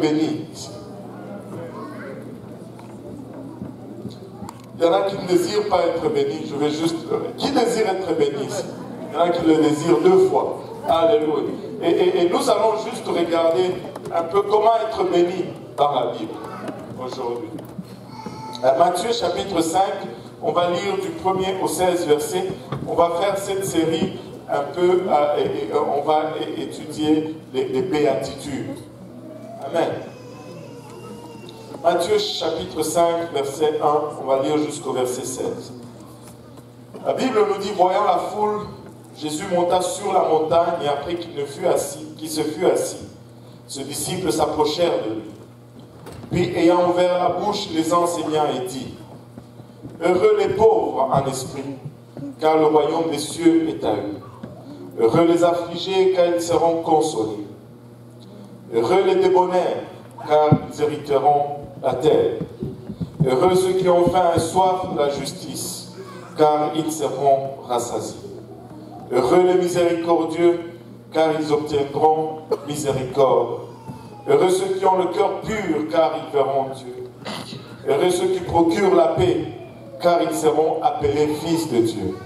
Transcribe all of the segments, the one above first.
béni ici? Il y en a qui ne désirent pas être bénis. Je vais juste... Qui désire être béni ici? Il y en a qui le désirent 2 fois. Alléluia. Et nous allons juste regarder un peu comment être béni dans la Bible aujourd'hui. Matthieu chapitre 5, on va lire du 1er au 16 verset. On va faire cette série un peu, on va étudier les béatitudes. Amen. Matthieu chapitre 5, verset 1, on va lire jusqu'au verset 16. La Bible nous dit, voyant la foule, Jésus monta sur la montagne et après qu'il se fut assis, ses disciples s'approchèrent de lui. Puis, ayant ouvert la bouche, les enseigna et dit, heureux les pauvres en esprit, car le royaume des cieux est à eux. Heureux les affligés, car ils seront consolés. Heureux les débonnaires, car ils hériteront la terre. Heureux ceux qui ont faim et soif de la justice, car ils seront rassasiés. Heureux les miséricordieux, car ils obtiendront miséricorde. Heureux ceux qui ont le cœur pur, car ils verront Dieu. Heureux ceux qui procurent la paix, car ils seront appelés fils de Dieu.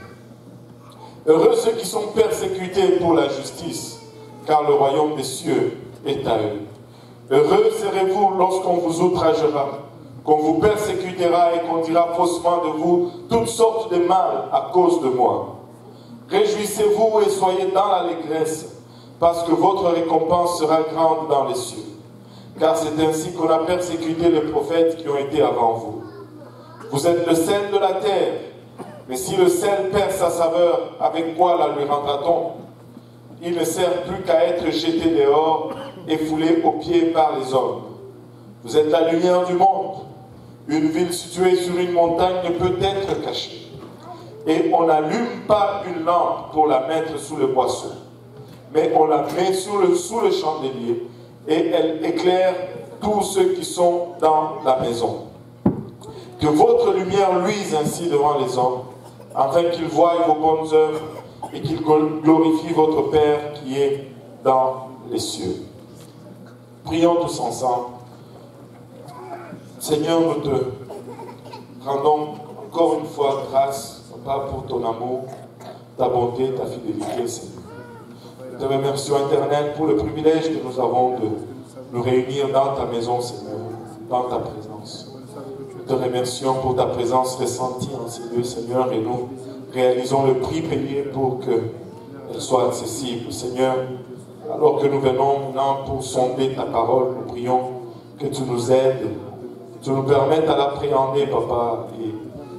Heureux ceux qui sont persécutés pour la justice, car le royaume des cieux est à eux. Heureux serez-vous lorsqu'on vous outragera, qu'on vous persécutera et qu'on dira faussement de vous toutes sortes de mal à cause de moi. Réjouissez-vous et soyez dans l'allégresse, parce que votre récompense sera grande dans les cieux. Car c'est ainsi qu'on a persécuté les prophètes qui ont été avant vous. Vous êtes le sel de la terre, mais si le sel perd sa saveur, avec quoi la lui rendra-t-on? Il ne sert plus qu'à être jeté dehors et foulé aux pieds par les hommes. Vous êtes la lumière du monde. Une ville située sur une montagne ne peut être cachée. Et on n'allume pas une lampe pour la mettre sous le boisseau, mais on la met sous le chandelier et elle éclaire tous ceux qui sont dans la maison. Que votre lumière luise ainsi devant les hommes, afin qu'ils voient vos bonnes œuvres et qu'ils glorifient votre Père qui est dans les cieux. Prions tous ensemble. Seigneur, nous te rendons encore une fois grâce, Papa, pour ton amour, ta bonté, ta fidélité, Seigneur. Nous te remercions, Éternel, pour le privilège que nous avons de nous réunir dans ta maison, Seigneur, dans ta présence. Nous te remercions pour ta présence ressentie en ces lieux, Seigneur, et nous réalisons le prix payé pour qu'elle soit accessible. Seigneur, alors que nous venons maintenant pour sonder ta parole, nous prions que tu nous aides, que tu nous permettes à l'appréhender, Papa, et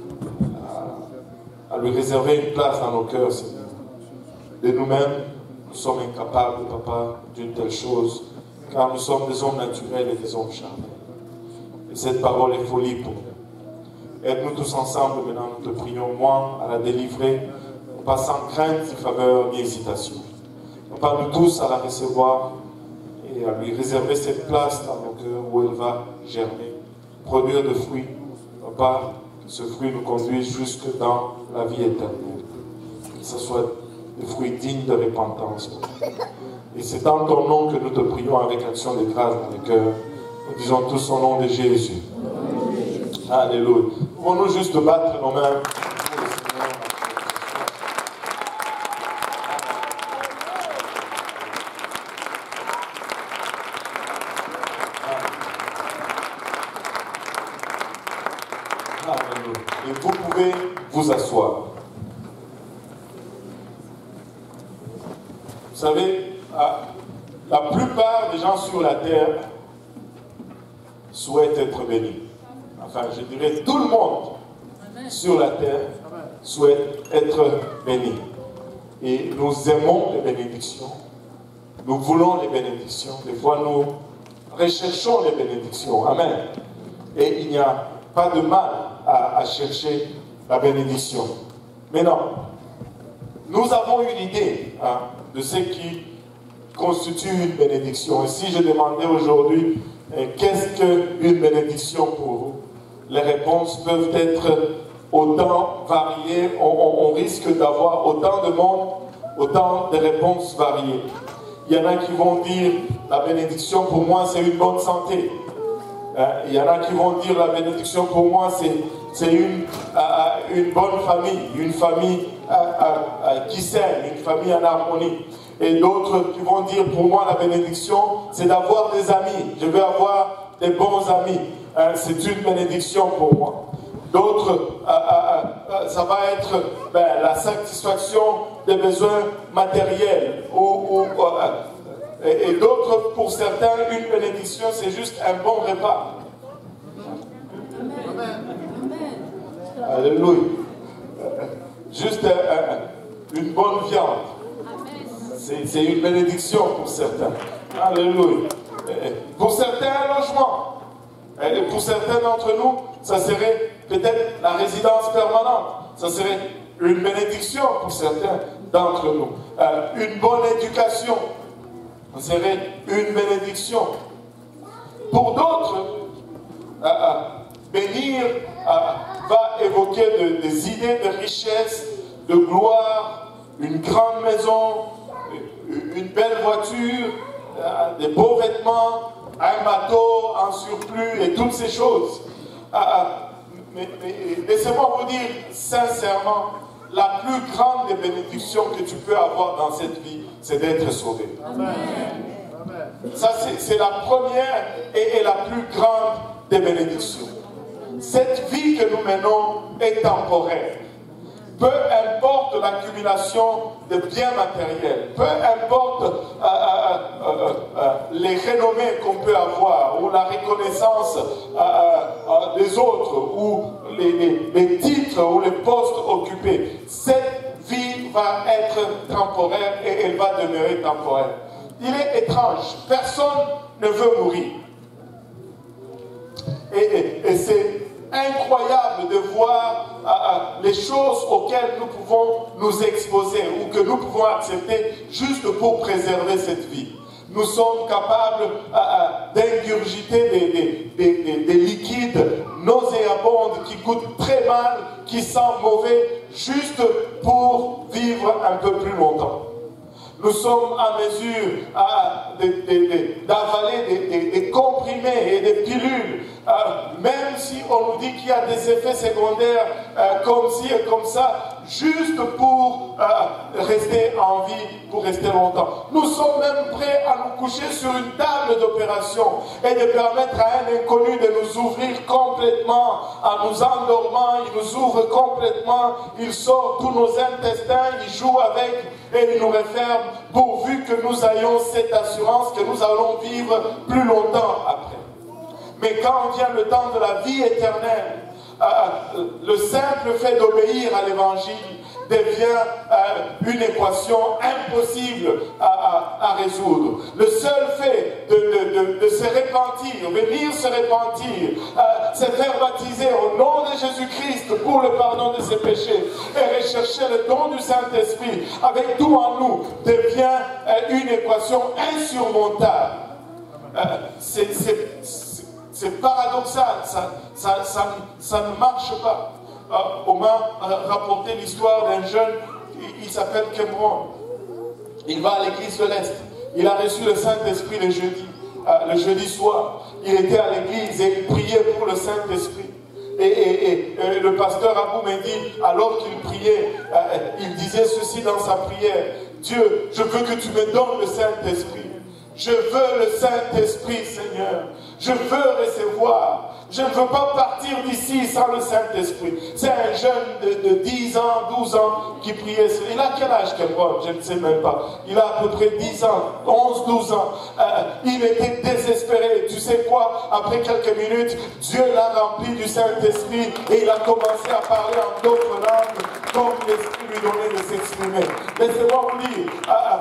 à lui réserver une place dans nos cœurs, Seigneur. De nous-mêmes, nous sommes incapables, Papa, d'une telle chose, car nous sommes des hommes naturels et des hommes charnels. Et cette parole est folie pour nous. Aide-nous tous ensemble, maintenant nous te prions, moi, à la délivrer, pas sans crainte, ni faveur, ni hésitation. Papa, nous tous à la recevoir et à lui réserver cette place dans nos cœurs où elle va germer, produire de fruits. Papa, que ce fruit nous conduise jusque dans la vie éternelle. Que ce soit des fruits dignes de repentance. Et c'est dans ton nom que nous te prions avec action de grâce dans les cœurs. Nous disons tous au nom de Jésus. Alléluia. Pouvons-nous juste battre nos mains pour le Seigneur. Alléluia. Et vous pouvez vous asseoir. Vous savez, la plupart des gens sur la terre souhaitent être bénis. Enfin, je dirais tout le monde sur la terre souhaite être béni. Et nous aimons les bénédictions. Nous voulons les bénédictions. Des fois, nous recherchons les bénédictions. Amen. Et il n'y a pas de mal à chercher la bénédiction. Mais non. Nous avons une idée de ce qui constitue une bénédiction. Et si je demandais aujourd'hui, qu'est-ce qu'une bénédiction pour vous? Les réponses peuvent être autant variées, on risque d'avoir autant de monde, autant de réponses variées. Il y en a qui vont dire la bénédiction pour moi c'est une bonne santé. Il y en a qui vont dire la bénédiction pour moi c'est une bonne famille, une famille qui s'aime, une famille en harmonie. Et d'autres qui vont dire pour moi la bénédiction c'est d'avoir des amis, je veux avoir des bons amis, c'est une bénédiction pour moi. D'autres, ça va être la satisfaction des besoins matériels. Et d'autres, pour certains, une bénédiction, c'est juste un bon repas. Amen. Alléluia. Juste une bonne viande. C'est une bénédiction pour certains. Alléluia. Pour certains, un logement. Et pour certains d'entre nous, ça serait peut-être la résidence permanente. Ça serait une bénédiction pour certains d'entre nous. Une bonne éducation. Ça serait une bénédiction. Pour d'autres, bénir va évoquer des idées de richesse, de gloire, une grande maison, une belle voiture, des beaux vêtements, un bateau en surplus et toutes ces choses. Mais laissez-moi vous dire sincèrement, la plus grande des bénédictions que tu peux avoir dans cette vie, c'est d'être sauvé. Amen. Ça, c'est la première et la plus grande des bénédictions. Cette vie que nous menons est temporaire. Peu importe l'accumulation de biens matériels, peu importe les renommées qu'on peut avoir, ou la reconnaissance des autres, ou les titres ou les postes occupés, cette vie va être temporaire et elle va demeurer temporaire. Il est étrange, personne ne veut mourir. Et c'est incroyable de voir les choses auxquelles nous pouvons nous exposer ou que nous pouvons accepter juste pour préserver cette vie. Nous sommes capables d'ingurgiter des liquides nauséabonds qui goûtent très mal, qui sentent mauvais, juste pour vivre un peu plus longtemps. Nous sommes en mesure d'avaler des comprimés et des pilules, même si on nous dit qu'il y a des effets secondaires comme ci et comme ça, juste pour rester en vie, pour rester longtemps. Nous sommes même prêts à nous coucher sur une table d'opération et de permettre à un inconnu de nous ouvrir complètement, en nous endormant, il nous ouvre complètement, il sort tous nos intestins, il joue avec et il nous referme, pourvu que nous ayons cette assurance que nous allons vivre plus longtemps après. Mais quand vient le temps de la vie éternelle, le simple fait d'obéir à l'évangile devient une équation impossible à résoudre. Le seul fait de se repentir, venir se repentir, se faire baptiser au nom de Jésus-Christ pour le pardon de ses péchés et rechercher le don du Saint-Esprit avec tout en nous devient une équation insurmontable. C'est paradoxal, ça ne marche pas. On m'a rapporté l'histoire d'un jeune, il s'appelle Cameron. Il va à l'église de l'Est. Il a reçu le Saint-Esprit le jeudi soir. Il était à l'église et il priait pour le Saint-Esprit. Et le pasteur Abou m'a dit, alors qu'il priait, il disait ceci dans sa prière: Dieu, je veux que tu me donnes le Saint-Esprit. Je veux le Saint-Esprit, Seigneur. Je veux recevoir. Je ne veux pas partir d'ici sans le Saint-Esprit. C'est un jeune de 10 ans, 12 ans qui priait. Il a quel âge, Cameron? Je ne sais même pas. Il a à peu près 10 ans, 11, 12 ans. Il était désespéré. Tu sais quoi? Après quelques minutes, Dieu l'a rempli du Saint-Esprit et il a commencé à parler en d'autres langues comme l'Esprit lui donnait de s'exprimer. Laissez-moi vous dire,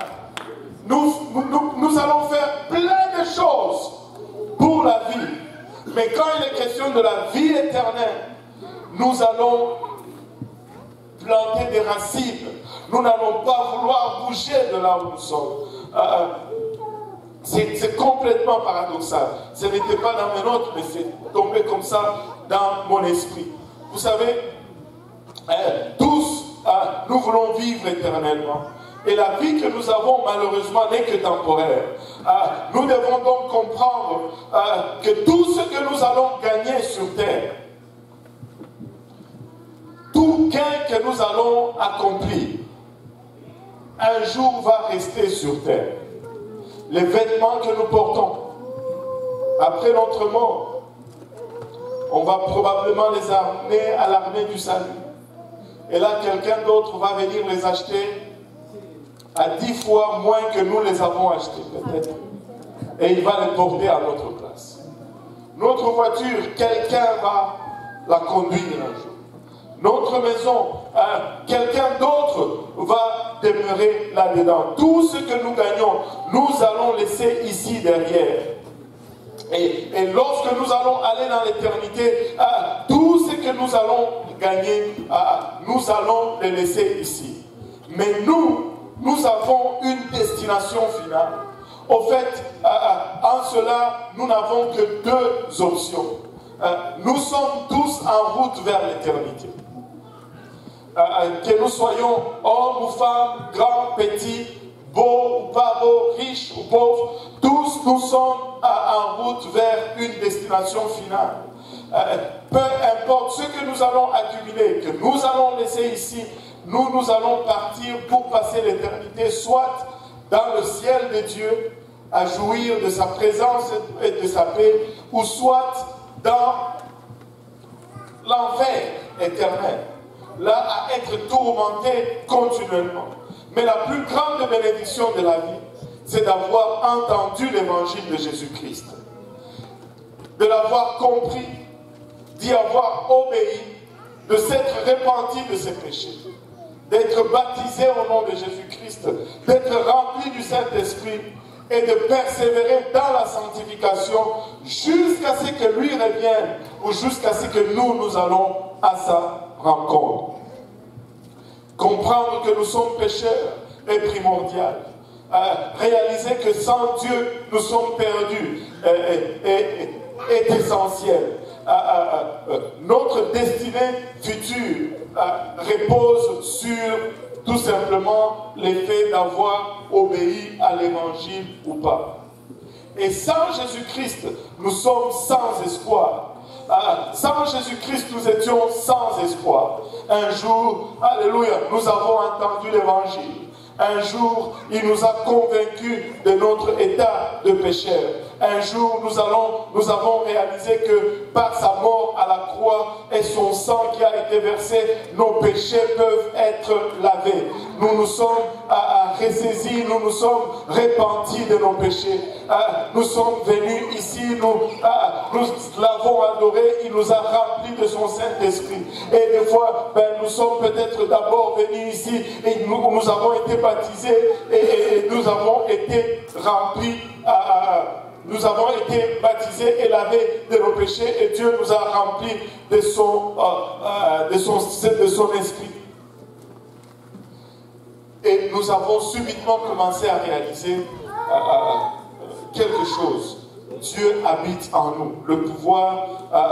nous allons faire plein de choses pour la vie. Mais quand il est question de la vie éternelle, nous allons planter des racines. Nous n'allons pas vouloir bouger de là où nous sommes. C'est complètement paradoxal. Ce n'était pas dans mes notes, mais c'est tombé comme ça dans mon esprit. Vous savez, tous, nous voulons vivre éternellement. Et la vie que nous avons, malheureusement, n'est que temporaire. Nous devons donc comprendre que tout ce que nous allons gagner sur terre, tout gain que nous allons accomplir, un jour va rester sur terre. Les vêtements que nous portons, après notre mort, on va probablement les amener à l'armée du salut. Et là, quelqu'un d'autre va venir les acheter à 10 fois moins que nous les avons achetés, peut-être. Et il va les porter à notre place. Notre voiture, quelqu'un va la conduire un jour. Notre maison, quelqu'un d'autre va demeurer là-dedans. Tout ce que nous gagnons, nous allons laisser ici derrière. Et lorsque nous allons aller dans l'éternité, tout ce que nous allons gagner, nous allons le laisser ici. Mais nous avons une destination finale. Au fait, en cela, nous n'avons que deux options. Nous sommes tous en route vers l'éternité. Que nous soyons hommes ou femmes, grands, petits, beaux ou pas beaux, riches ou pauvres, tous nous sommes en route vers une destination finale. Peu importe ce que nous allons accumuler, que nous allons laisser ici, nous allons partir pour passer l'éternité, soit dans le ciel de Dieu, à jouir de sa présence et de sa paix, ou soit dans l'enfer éternel, là à être tourmenté continuellement. Mais la plus grande bénédiction de la vie, c'est d'avoir entendu l'évangile de Jésus-Christ, de l'avoir compris, d'y avoir obéi, de s'être repenti de ses péchés, d'être baptisé au nom de Jésus-Christ, d'être rempli du Saint-Esprit et de persévérer dans la sanctification jusqu'à ce que lui revienne ou jusqu'à ce que nous allons à sa rencontre. Comprendre que nous sommes pécheurs est primordial. Réaliser que sans Dieu, nous sommes perdus est essentiel. Notre destinée future repose sur tout simplement l'effet d'avoir obéi à l'évangile ou pas. Et sans Jésus-Christ, nous sommes sans espoir. Sans Jésus-Christ, nous étions sans espoir. Un jour, alléluia, nous avons entendu l'évangile. Un jour, il nous a convaincus de notre état de pécheur. Un jour, nous avons réalisé que par sa mort à la croix et son sang qui a été versé, nos péchés peuvent être lavés. Nous nous sommes ressaisis, nous nous sommes repentis de nos péchés. Nous sommes venus ici, nous l'avons adoré, il nous a remplis de son Saint-Esprit. Et des fois, nous sommes peut-être d'abord venus ici et nous avons été baptisés et nous avons été remplis, nous avons été baptisés et lavés de nos péchés et Dieu nous a remplis de son esprit. Et nous avons subitement commencé à réaliser quelque chose. Dieu habite en nous, le pouvoir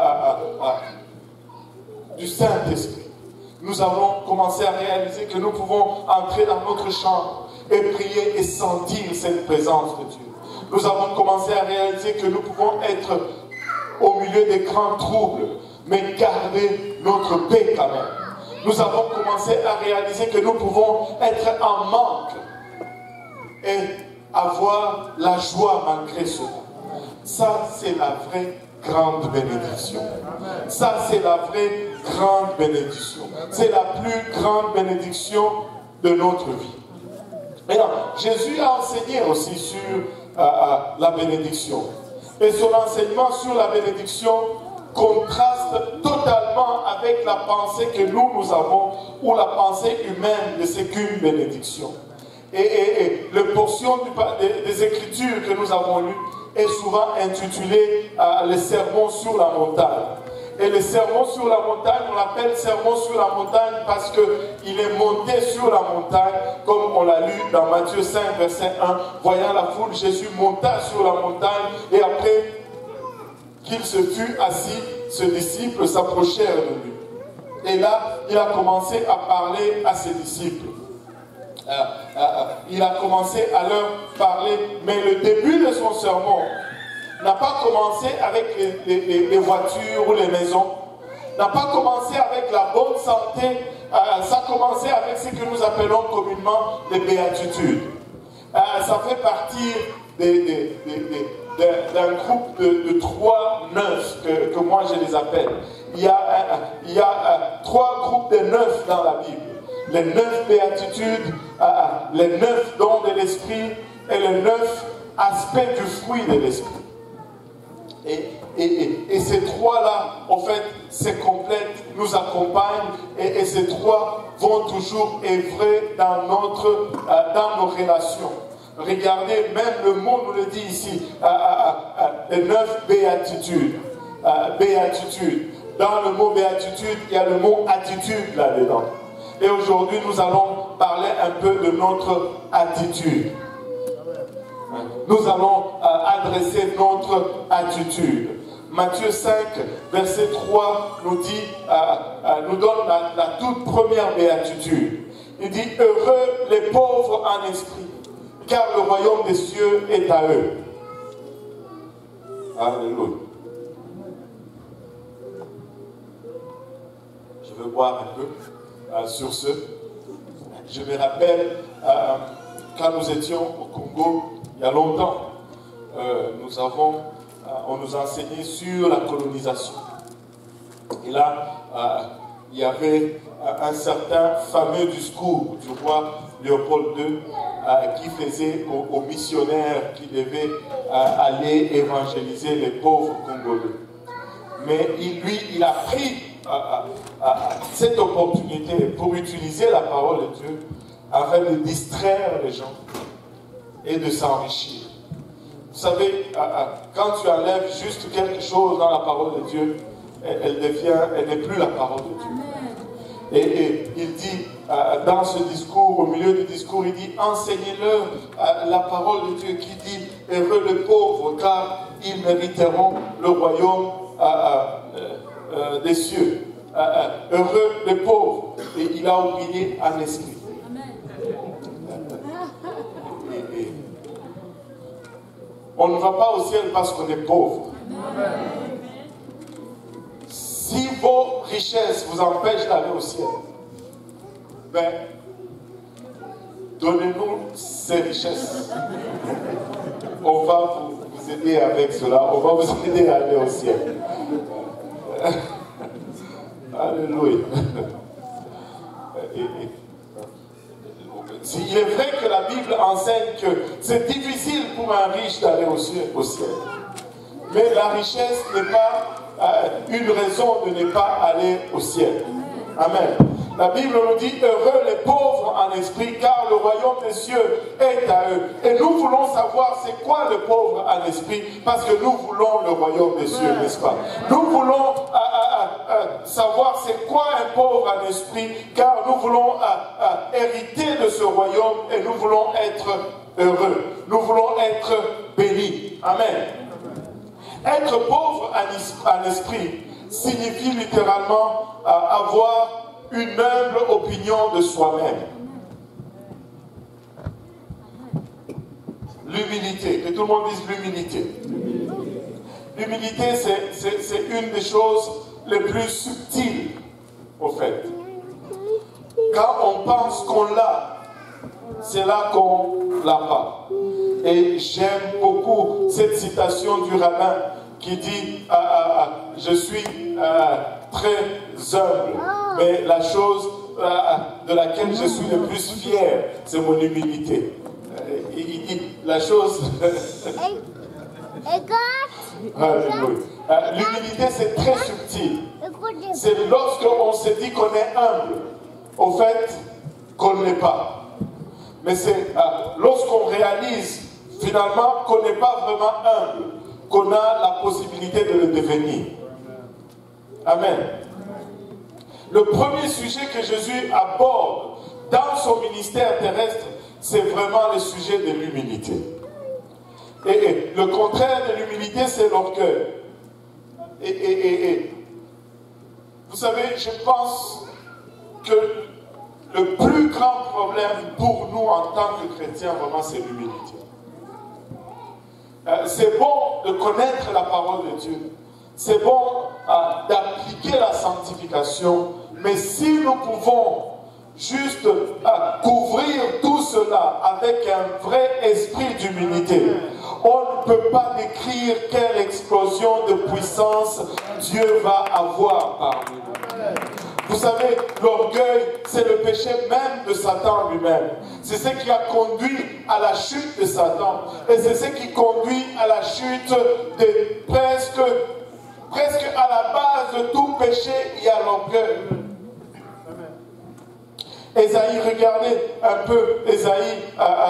du Saint-Esprit. Nous avons commencé à réaliser que nous pouvons entrer dans notre chambre et prier et sentir cette présence de Dieu. Nous avons commencé à réaliser que nous pouvons être au milieu des grands troubles, mais garder notre paix quand même. Nous avons commencé à réaliser que nous pouvons être en manque et avoir la joie malgré cela. Ça, c'est la vraie grande bénédiction. Ça, c'est la vraie grande bénédiction. C'est la plus grande bénédiction de notre vie. Maintenant, Jésus a enseigné aussi sur la bénédiction. Et son enseignement sur la bénédiction contraste totalement avec la pensée que nous avons, ou la pensée humaine de ce qu'une bénédiction. Et la portion des Écritures que nous avons lues est souvent intitulé le sermon sur la montagne. Et le sermon sur la montagne, on l'appelle sermon sur la montagne parce qu'il est monté sur la montagne, comme on l'a lu dans Matthieu 5, verset 1. Voyant la foule, Jésus monta sur la montagne et après qu'il se fut assis, ses disciples s'approchèrent de lui. Et là, il a commencé à parler à ses disciples. il a commencé à leur parler. Mais le début de son sermon n'a pas commencé avec les voitures ou les maisons, n'a pas commencé avec la bonne santé, ça a commencé avec ce que nous appelons communément les béatitudes. Ça fait partie d'un groupe de 3 9 que moi je les appelle. Il y a 3 groupes de 9 dans la Bible. Les 9 béatitudes, les 9 dons de l'esprit et les 9 aspects du fruit de l'esprit. Et ces 3-là, en fait, se complètent, nous accompagnent, et ces 3 vont toujours œuvrer dans nos relations. Regardez, même le mot nous le dit ici, les 9 béatitudes. Béatitude. Dans le mot béatitude, il y a le mot attitude là-dedans. Et aujourd'hui, nous allons parler un peu de notre attitude. Nous allons adresser notre attitude. Matthieu 5, verset 3 nous dit, nous donne la toute première béatitude. Il dit, heureux les pauvres en esprit, car le royaume des cieux est à eux. Alléluia. Je veux boire un peu sur ce. Je me rappelle quand nous étions au Congo, il y a longtemps, on nous enseignait sur la colonisation. Et là, il y avait un certain fameux discours du roi Léopold II qui faisait aux missionnaires qui devaient aller évangéliser les pauvres Congolais. Mais il a pris cette opportunité pour utiliser la parole de Dieu afin de distraire les gens et de s'enrichir. Vous savez, quand tu enlèves juste quelque chose dans la parole de Dieu, elle n'est plus la parole de Dieu. Et il dit, dans ce discours, au milieu du discours, il dit, enseignez-leur la parole de Dieu qui dit, heureux les pauvres, car ils mériteront le royaume des cieux. Heureux les pauvres. Et il a oublié un esprit. On ne va pas au ciel parce qu'on est pauvre. Si vos richesses vous empêchent d'aller au ciel, ben, donnez-nous ces richesses. On va vous aider avec cela. On va vous aider à aller au ciel. Alléluia. Il est vrai que la Bible enseigne que c'est difficile pour un riche d'aller au ciel. Mais la richesse n'est pas une raison de ne pas aller au ciel. Amen. La Bible nous dit, heureux les pauvres en esprit, car le royaume des cieux est à eux. Et nous voulons savoir c'est quoi le pauvre en esprit, parce que nous voulons le royaume des cieux, n'est-ce pas? Nous voulons savoir c'est quoi un pauvre en esprit, car nous voulons hériter de ce royaume et nous voulons être heureux. Nous voulons être bénis. Amen. Être pauvre en esprit signifie littéralement avoir une humble opinion de soi-même. L'humilité, que tout le monde dise l'humilité. L'humilité, c'est une des choses les plus subtiles, au fait. Quand on pense qu'on l'a, c'est là qu'on l'a pas. Et j'aime beaucoup cette citation du rabbin qui dit je suis très humble, mais la chose de laquelle je suis le plus fier, c'est mon humilité. Il dit la chose. L'humilité, c'est très subtil. C'est lorsqu'on se dit qu'on est humble, au fait, qu'on ne l'est pas. Mais c'est lorsqu'on réalise finalement qu'on n'est pas vraiment humble, qu'on a la possibilité de le devenir. Amen. Le premier sujet que Jésus aborde dans son ministère terrestre, c'est vraiment le sujet de l'humilité. Et le contraire de l'humilité, c'est l'orgueil. Et vous savez, je pense que le plus grand problème pour nous en tant que chrétiens, vraiment, c'est l'humilité. C'est bon de connaître la parole de Dieu. C'est bon d'appliquer la sanctification. Mais si nous pouvons juste couvrir tout cela avec un vrai esprit d'humilité, on ne peut pas décrire quelle explosion de puissance Dieu va avoir parmi nous. Vous savez, l'orgueil, c'est le péché même de Satan lui-même. C'est ce qui a conduit à la chute de Satan. Et c'est ce qui conduit à la chute de presque à la base de tout péché, il y a l'orgueil. Ésaïe, regardez un peu, Ésaïe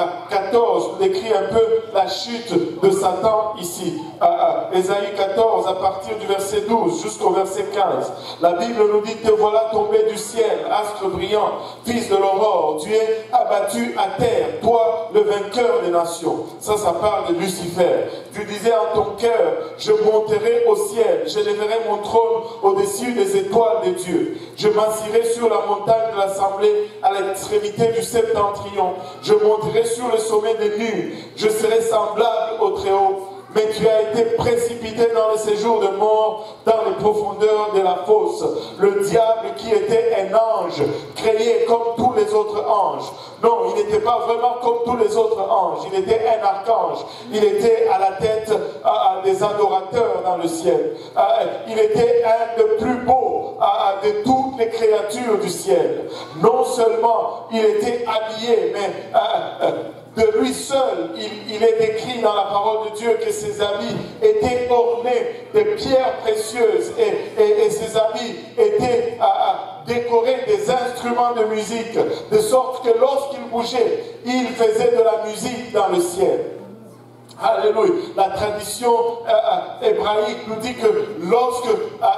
14 décrit un peu la chute de Satan ici. Ésaïe 14, à partir du verset 12 jusqu'au verset 15. La Bible nous dit: te voilà tombé du ciel, astre brillant, fils de l'aurore. Tu es abattu à terre, toi le vainqueur des nations. Ça parle de Lucifer. Tu disais en ton cœur: je monterai au ciel, j'élèverai mon trône au-dessus des étoiles de Dieu. Je m'assirai sur la montagne de l'assemblée à l'extrémité du septentrion. Je monterai sur le sommet des nues. Je serai semblable au Très-Haut. Mais tu as été précipité dans le séjour de mort, dans les profondeurs de la fosse. Le diable qui était un ange, créé comme tous les autres anges. Non, il n'était pas vraiment comme tous les autres anges. Il était un archange. Il était à la tête des adorateurs dans le ciel. Il était un des plus beaux de toutes les créatures du ciel. Non seulement il était habillé, mais de lui seul, il est écrit dans la parole de Dieu que ses habits étaient ornés de pierres précieuses et ses habits étaient décorés des instruments de musique, de sorte que lorsqu'il bougeait, il faisait de la musique dans le ciel. Alléluia. La tradition hébraïque nous dit que lorsque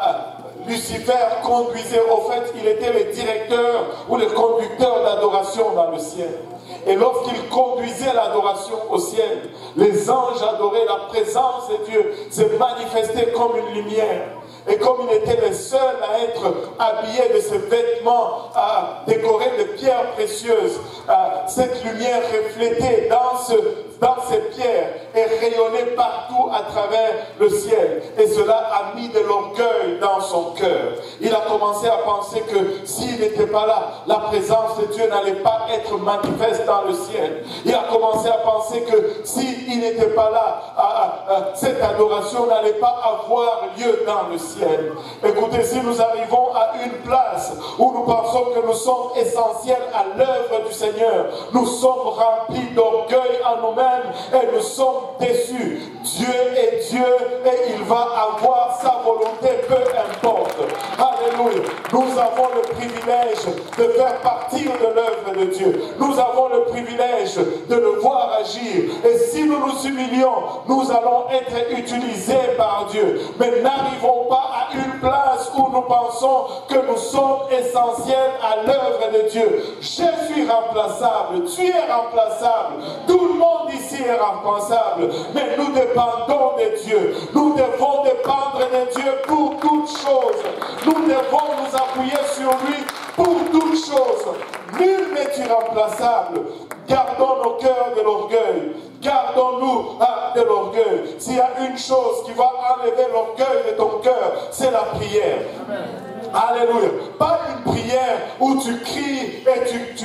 Lucifer conduisait, au fait, il était le directeur ou le conducteur d'adoration dans le ciel. Et lorsqu'il conduisait l'adoration au ciel, les anges adoraient, la présence de Dieu se manifestait comme une lumière. Et comme il était le seul à être habillé de ses vêtements décorés de pierres précieuses, cette lumière reflétait dans ces pierres et rayonnait partout à travers le ciel. Et cela a mis de l'orgueil dans son cœur. Il a commencé à penser que s'il n'était pas là, la présence de Dieu n'allait pas être manifeste dans le ciel. Il a commencé à penser que s'il n'était pas là, cette adoration n'allait pas avoir lieu dans le ciel. Écoutez, si nous arrivons à une place où nous pensons que nous sommes essentiels à l'œuvre du Seigneur, nous sommes remplis d'orgueil en nous-mêmes et nous sommes déçus. Dieu est Dieu et il va avoir sa volonté, peu importe. Alléluia. Nous avons le privilège de faire partir de l'œuvre de Dieu. Nous avons le privilège de le voir agir. Et si nous nous humilions, nous allons être utilisés par Dieu. Mais n'arrivons pas à une place où nous pensons que nous sommes essentiels à l'œuvre de Dieu. Je suis remplaçable, tu es remplaçable, tout le monde ici est remplaçable, mais nous dépendons de Dieu. Nous devons dépendre de Dieu pour toutes choses. Nous devons nous appuyer sur lui pour toutes choses. Nul n'est irremplaçable. Gardons nos cœurs de l'orgueil. Gardons-nous de l'orgueil. S'il y a une chose qui va enlever l'orgueil de ton cœur, c'est la prière. Amen. Alléluia. Pas une prière où tu cries et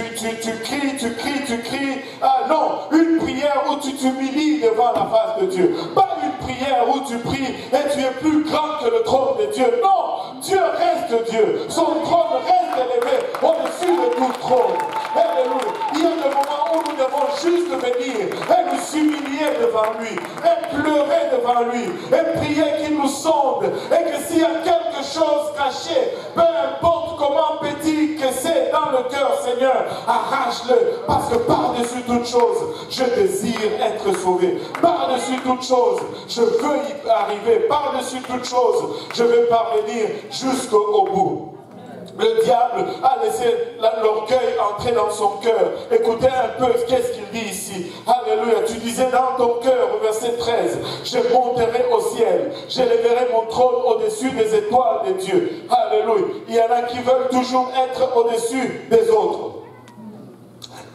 tu cries. Non, une prière où tu t'humilies devant la face de Dieu. Pas une prière où tu pries et tu es plus grand que le trône de Dieu. Non, Dieu reste Dieu. Son trône reste élevé au-dessus de tout trône. Alléluia. Il y a des moments où nous devons juste venir et nous humilier devant lui, et pleurer devant lui, et prier qu'il nous sonde, et que s'il y a quelque chose caché, peu importe comment petit que c'est dans le cœur, Seigneur, arrache-le, parce que par-dessus toute chose, je désire être sauvé. Par-dessus toute chose, je veux y arriver. Par-dessus toute chose, je veux parvenir jusqu'au bout. Le diable a laissé l'orgueil entrer dans son cœur. Écoutez un peu qu'est-ce qu'il dit ici. Alléluia. Tu disais dans ton cœur, au verset 13, je monterai au ciel, j'élèverai mon trône au-dessus des étoiles de Dieu. Alléluia. Il y en a qui veulent toujours être au-dessus des autres.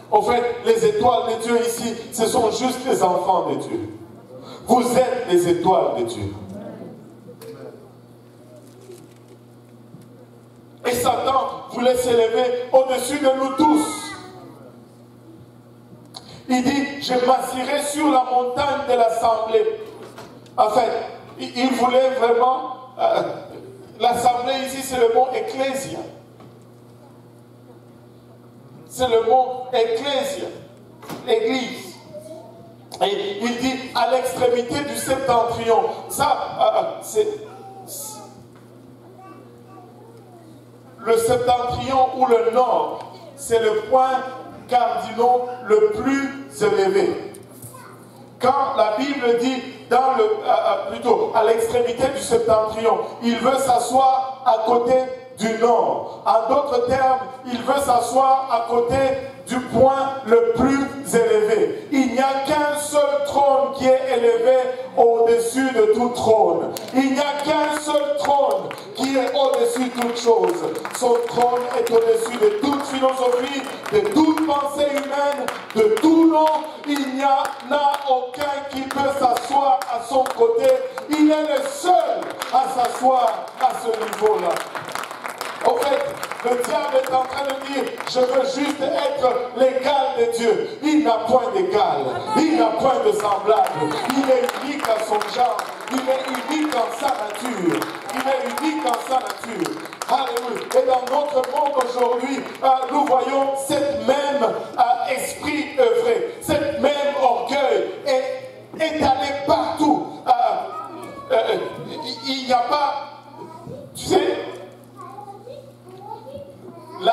En fait, les étoiles de Dieu ici, ce sont juste les enfants de Dieu. Vous êtes les étoiles de Dieu. Et Satan voulait s'élever au-dessus de nous tous. Il dit, je m'assirai sur la montagne de l'assemblée. En fait, il voulait vraiment... l'assemblée ici, c'est le mot ecclésia. C'est le mot ecclésia, l'église. Et il dit à l'extrémité du septentrion. Ça, c'est le septentrion ou le nord. C'est le point cardinal le plus élevé. Quand la Bible dit dans plutôt à l'extrémité du septentrion, il veut s'asseoir à côté du nord. En d'autres termes, il veut s'asseoir à côté du point le plus élevé. Il n'y a qu'un seul trône qui est élevé au-dessus de tout trône. Il n'y a qu'un seul trône qui est au-dessus de toute chose. Son trône est au-dessus de toute philosophie, de toute pensée humaine, de tout nom. Il n'y en a aucun qui peut s'asseoir à son côté. Il est le seul à s'asseoir à ce niveau-là. En fait, le diable est en train de dire, je veux juste être l'égal de Dieu. Il n'a point d'égal, il n'a point de semblable. Il est unique à son genre, il est unique en sa nature. Il est unique en sa nature. Alléluia. Et dans notre monde aujourd'hui, nous voyons cette même esprit œuvrer, cette même orgueil est étalé partout. Il n'y a pas, tu sais, là,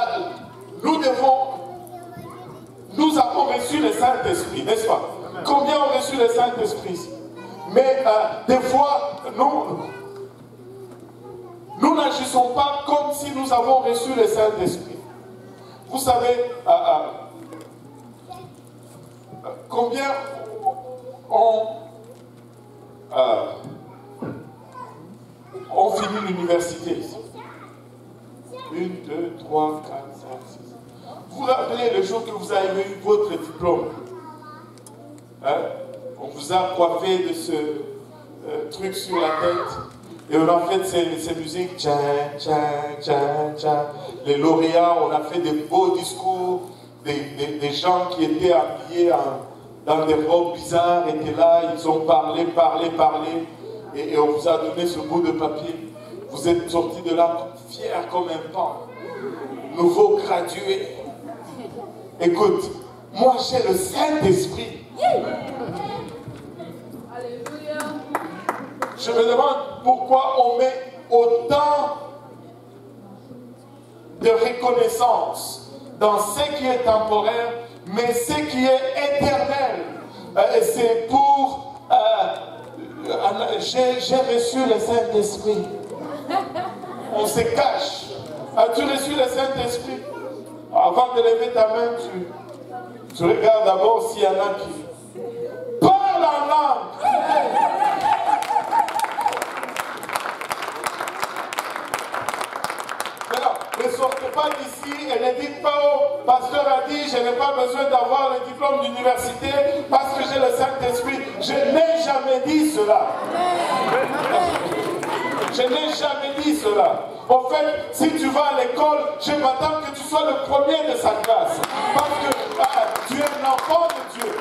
nous avons reçu le Saint-Esprit, n'est-ce pas? Combien ont reçu le Saint-Esprit? Mais des fois, nous n'agissons pas comme si nous avons reçu le Saint-Esprit. Vous savez, combien ont fini l'université ici? 1, 2, 3, 4, 5, 6. Vous vous rappelez le jour que vous avez eu votre diplôme? Hein? On vous a coiffé de ce truc sur la tête. Et on a fait ces musiques. Tcha, tcha, tcha, tcha. Les lauréats, on a fait des beaux discours. Des gens qui étaient habillés dans des robes bizarres étaient là. Ils ont parlé. Et on vous a donné ce bout de papier. Vous êtes sortis de là fiers comme un pan. Nouveau gradué. Écoute, moi j'ai le Saint-Esprit. Je me demande pourquoi on met autant de reconnaissance dans ce qui est temporaire, mais ce qui est éternel. C'est pour... j'ai reçu le Saint-Esprit. On se cache. As-tu reçu le Saint-Esprit? Avant de lever ta main, tu regardes d'abord s'il y en a qui parlent en langue. Maintenant, ne sortez pas d'ici et ne dites pas, oh, pasteur a dit, je n'ai pas besoin d'avoir le diplôme d'université parce que j'ai le Saint-Esprit. Je n'ai jamais dit cela. Je n'ai jamais dit cela. En fait, si tu vas à l'école, je m'attends que tu sois le premier de sa classe. Parce que tu es un enfant de Dieu.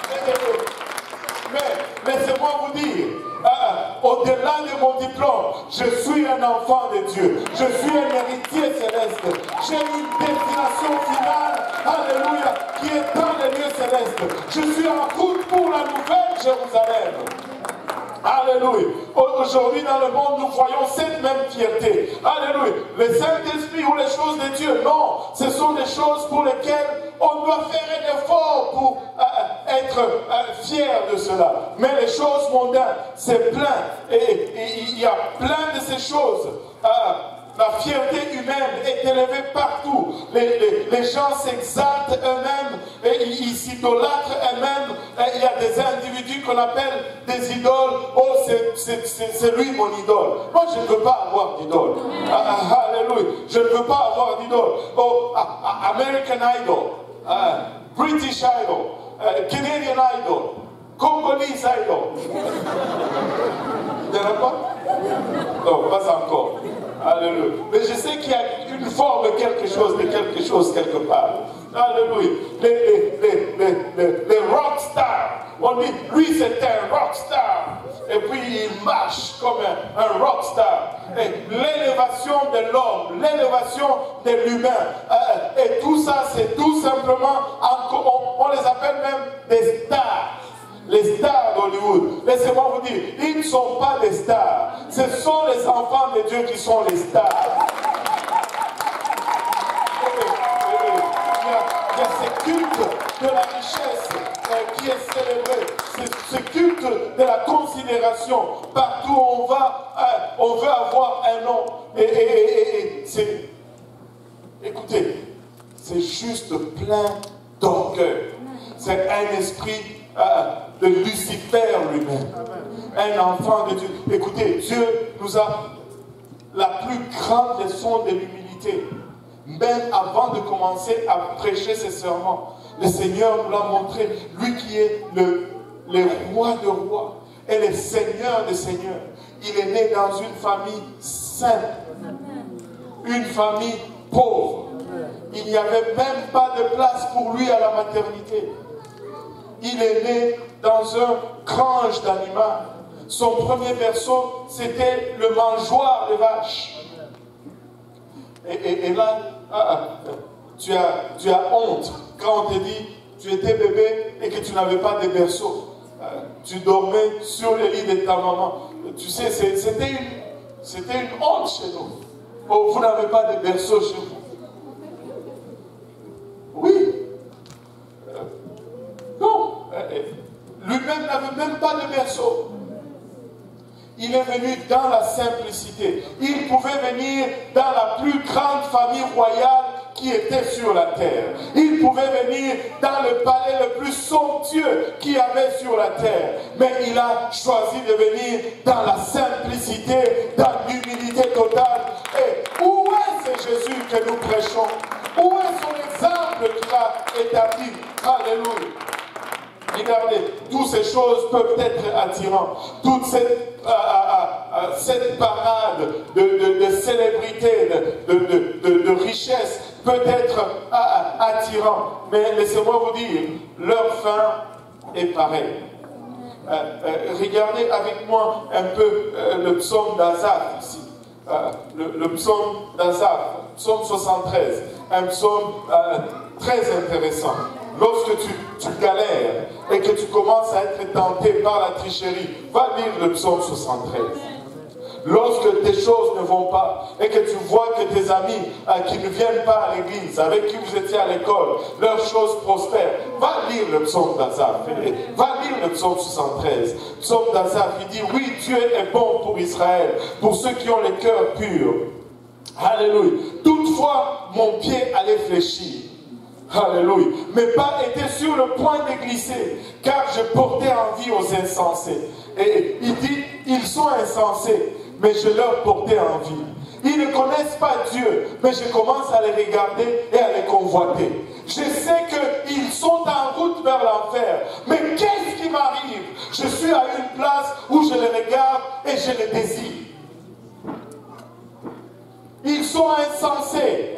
Mais laissez-moi vous dire, au-delà de mon diplôme, je suis un enfant de Dieu. Je suis un héritier céleste. J'ai une destination finale, alléluia, qui est dans les lieux célestes. Je suis en route pour la nouvelle Jérusalem. Alléluia. Aujourd'hui dans le monde, nous voyons cette même fierté. Alléluia. Le Saint-Esprit ou les choses de Dieu, non. Ce sont des choses pour lesquelles on doit faire un effort pour être fier de cela. Mais les choses mondaines, c'est plein. Et il y a plein de ces choses. La fierté humaine est élevée partout. Les gens s'exaltent eux-mêmes et ils s'idolâtrent eux-mêmes. Il y a des individus qu'on appelle des idoles. Oh, c'est lui mon idole. Moi, je ne veux pas avoir d'idole. Alléluia. Je ne veux pas avoir d'idole. Oh, American Idol. British Idol, Canadian Idol, Congolese Idol. Il n'y en a pas? Non, pas encore. Alléluia. Mais je sais qu'il y a une forme de quelque chose quelque part. Alléluia. Les rock stars. On dit, lui c'était un rock star. Et puis il marche comme un rock star. Et l'élévation de l'homme, l'élévation de l'humain. Et tout ça, c'est tout simplement, on les appelle même des stars. Les stars d'Hollywood. Laissez-moi vous dire, ils ne sont pas des stars. Ce sont les enfants de Dieu qui sont les stars. Il y a ce culte de la richesse qui est célébré. Ce culte de la considération. Partout où on va, on veut avoir un nom. Écoutez, c'est juste plein d'orgueil. C'est un esprit de Lucifer lui-même. Un enfant de Dieu. Écoutez, Dieu nous a la plus grande leçon de l'humilité. Même avant de commencer à prêcher ses sermons, le Seigneur nous l'a montré. Lui qui est le roi de rois et le Seigneur des seigneurs. Il est né dans une famille simple. Une famille pauvre. Il n'y avait même pas de place pour lui à la maternité. Il est né dans un grange d'animal. Son premier berceau, c'était le mangeoire de vaches. Et là, tu as honte quand on te dit tu étais bébé et que tu n'avais pas de berceau. Tu dormais sur le lit de ta maman. Tu sais, c'était une honte chez nous. Oh, vous n'avez pas de berceau chez vous. Oui. Non. Lui-même n'avait même pas de berceau. Il est venu dans la simplicité. Il pouvait venir dans la plus grande famille royale qui était sur la terre. Il pouvait venir dans le palais le plus somptueux qu'il y avait sur la terre. Mais il a choisi de venir dans la simplicité, dans l'humilité totale. Et où est ce Jésus que nous prêchons? Où est son exemple qu'il a établi? Alléluia. Regardez, toutes ces choses peuvent être attirantes. Toute cette parade de célébrité, de richesse peut être attirante. Mais laissez-moi vous dire, leur fin est pareille. Regardez avec moi un peu le psaume d'Asaph ici. Le psaume d'Asaph, psaume 73. Un psaume très intéressant. Lorsque tu galères et que tu commences à être tenté par la tricherie, va lire le psaume 73. Lorsque tes choses ne vont pas et que tu vois que tes amis qui ne viennent pas à l'église, avec qui vous étiez à l'école, leurs choses prospèrent, va lire le psaume d'Asaph. Va lire le psaume 73. Le psaume d'Asaph, il dit, oui, Dieu est bon pour Israël, pour ceux qui ont le cœur pur. Alléluia. Toutefois, mon pied allait fléchir. Alléluia. Mes pas étaient sur le point de glisser, car je portais envie aux insensés. Et il dit, ils sont insensés, mais je leur portais envie. Ils ne connaissent pas Dieu, mais je commence à les regarder et à les convoiter. Je sais qu'ils sont en route vers l'enfer, mais qu'est-ce qui m'arrive? Je suis à une place où je les regarde et je les désire. Ils sont insensés.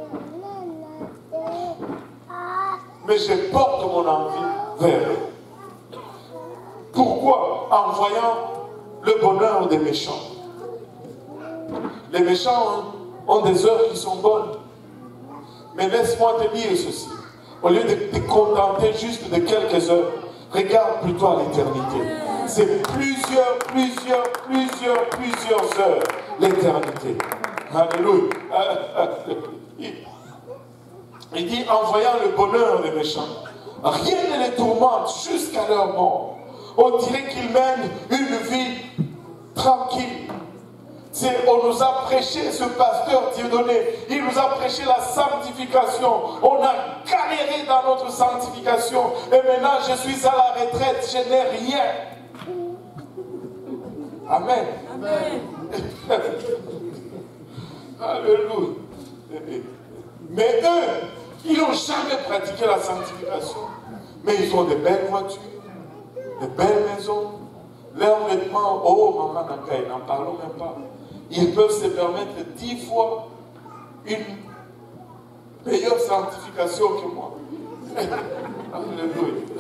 Mais je porte mon envie vers eux. Pourquoi? En voyant le bonheur des méchants. Les méchants ont des heures qui sont bonnes. Mais laisse-moi te dire ceci. Au lieu de te contenter juste de quelques heures, regarde plutôt à l'éternité. C'est plusieurs heures, l'éternité. Alléluia. Il dit, en voyant le bonheur des méchants, rien ne les tourmente jusqu'à leur mort. On dirait qu'ils mènent une vie tranquille. On nous a prêché, ce pasteur Dieudonné, il nous a prêché la sanctification. On a galéré dans notre sanctification. Et maintenant, je suis à la retraite, je n'ai rien. Amen. Amen. Alléluia. Mais eux, Ils n'ont jamais pratiqué la sanctification. Mais ils ont de belles voitures, de belles maisons. Leurs vêtements, oh maman Nakaï, n'en parlons même pas. Ils peuvent se permettre 10 fois une meilleure sanctification que moi. Alléluia.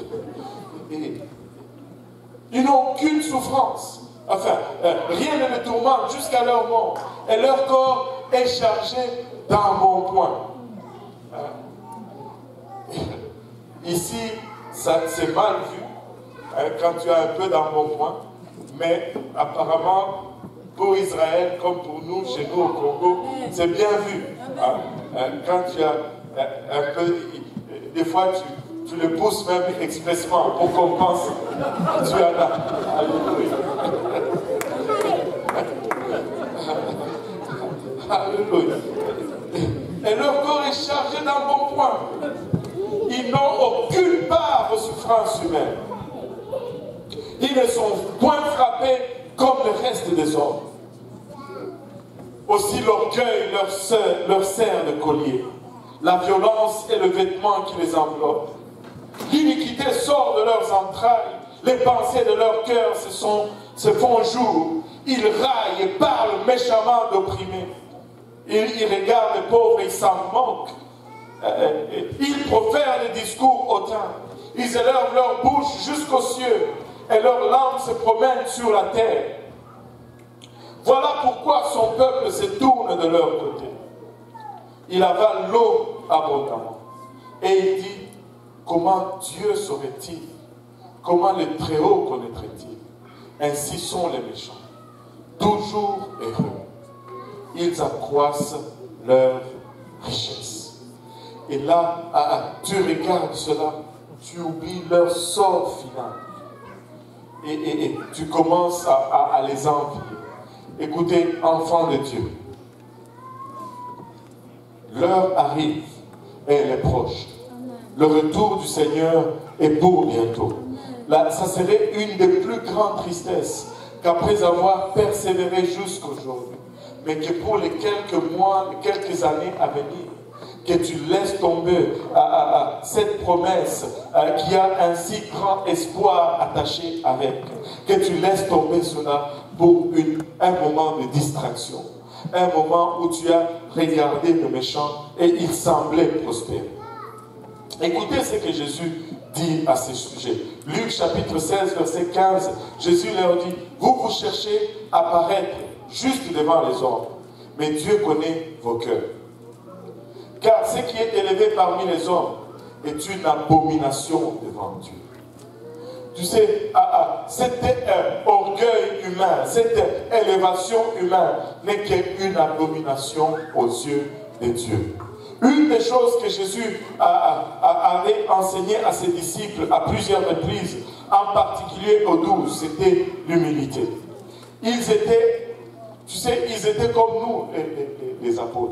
Ils n'ont aucune souffrance. Enfin, rien ne les tourmente jusqu'à leur mort. Et leur corps est chargé d'un bon point. Ici, c'est mal vu quand tu as un peu d'embonpoint, mais apparemment, pour Israël, comme pour nous, chez nous au Congo, c'est bien vu. Quand tu as un peu, des fois tu le pousses même expressement pour qu'on pense que tu as là. Alléluia. Alléluia. Et leur corps est chargé d'un bon point. Ils n'ont aucune part aux souffrances humaines. Ils ne sont point frappés comme le reste des hommes. Aussi l'orgueil leur sert de collier. La violence est le vêtement qui les enveloppe. L'iniquité sort de leurs entrailles. Les pensées de leur cœur se font jour. Ils raillent et parlent méchamment d'opprimés. Ils regardent les pauvres et ils s'en moquent. Ils profèrent des discours hautains. Ils élèvent leur bouche jusqu'aux cieux et leur langue se promène sur la terre. Voilà pourquoi son peuple se tourne de leur côté. Il avale l'eau abondamment. Et il dit, comment Dieu saurait-il? Comment le Très-Haut connaîtrait-il? Ainsi sont les méchants, toujours heureux. Ils accroissent leur richesse. Et là, tu regardes cela, tu oublies leur sort final. Et tu commences à les envier. Écoutez, enfants de Dieu, l'heure arrive et elle est proche. Le retour du Seigneur est pour bientôt. Là, ça serait une des plus grandes tristesses qu'après avoir persévéré jusqu'aujourd'hui, mais que pour les quelques mois, les quelques années à venir, que tu laisses tomber cette promesse qui a un si grand espoir attaché avec, que tu laisses tomber cela pour un moment de distraction, un moment où tu as regardé le méchant et il semblait prospérer. Écoutez ce que Jésus dit à ce sujet. Luc chapitre 16, verset 15, Jésus leur dit, vous cherchez à paraître juste devant les hommes, mais Dieu connaît vos cœurs. Car ce qui est élevé parmi les hommes est une abomination devant Dieu. Tu sais, cet orgueil humain, cette élévation humaine n'est qu'une abomination aux yeux de Dieu. Une des choses que Jésus avait enseigné à ses disciples à plusieurs reprises, en particulier aux 12, c'était l'humilité. Ils étaient, tu sais, ils étaient comme nous, les apôtres.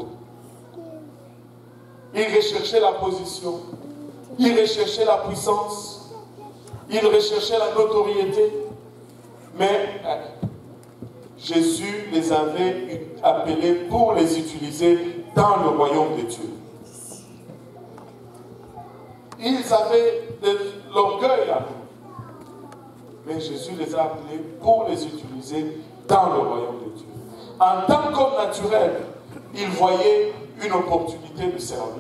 Ils recherchaient la position, ils recherchaient la puissance, ils recherchaient la notoriété. Mais Jésus les avait appelés pour les utiliser dans le royaume de Dieu. Ils avaient de l'orgueil à eux. Mais Jésus les a appelés pour les utiliser dans le royaume de Dieu. En tant qu'homme naturel, ils voyaient une opportunité de servir.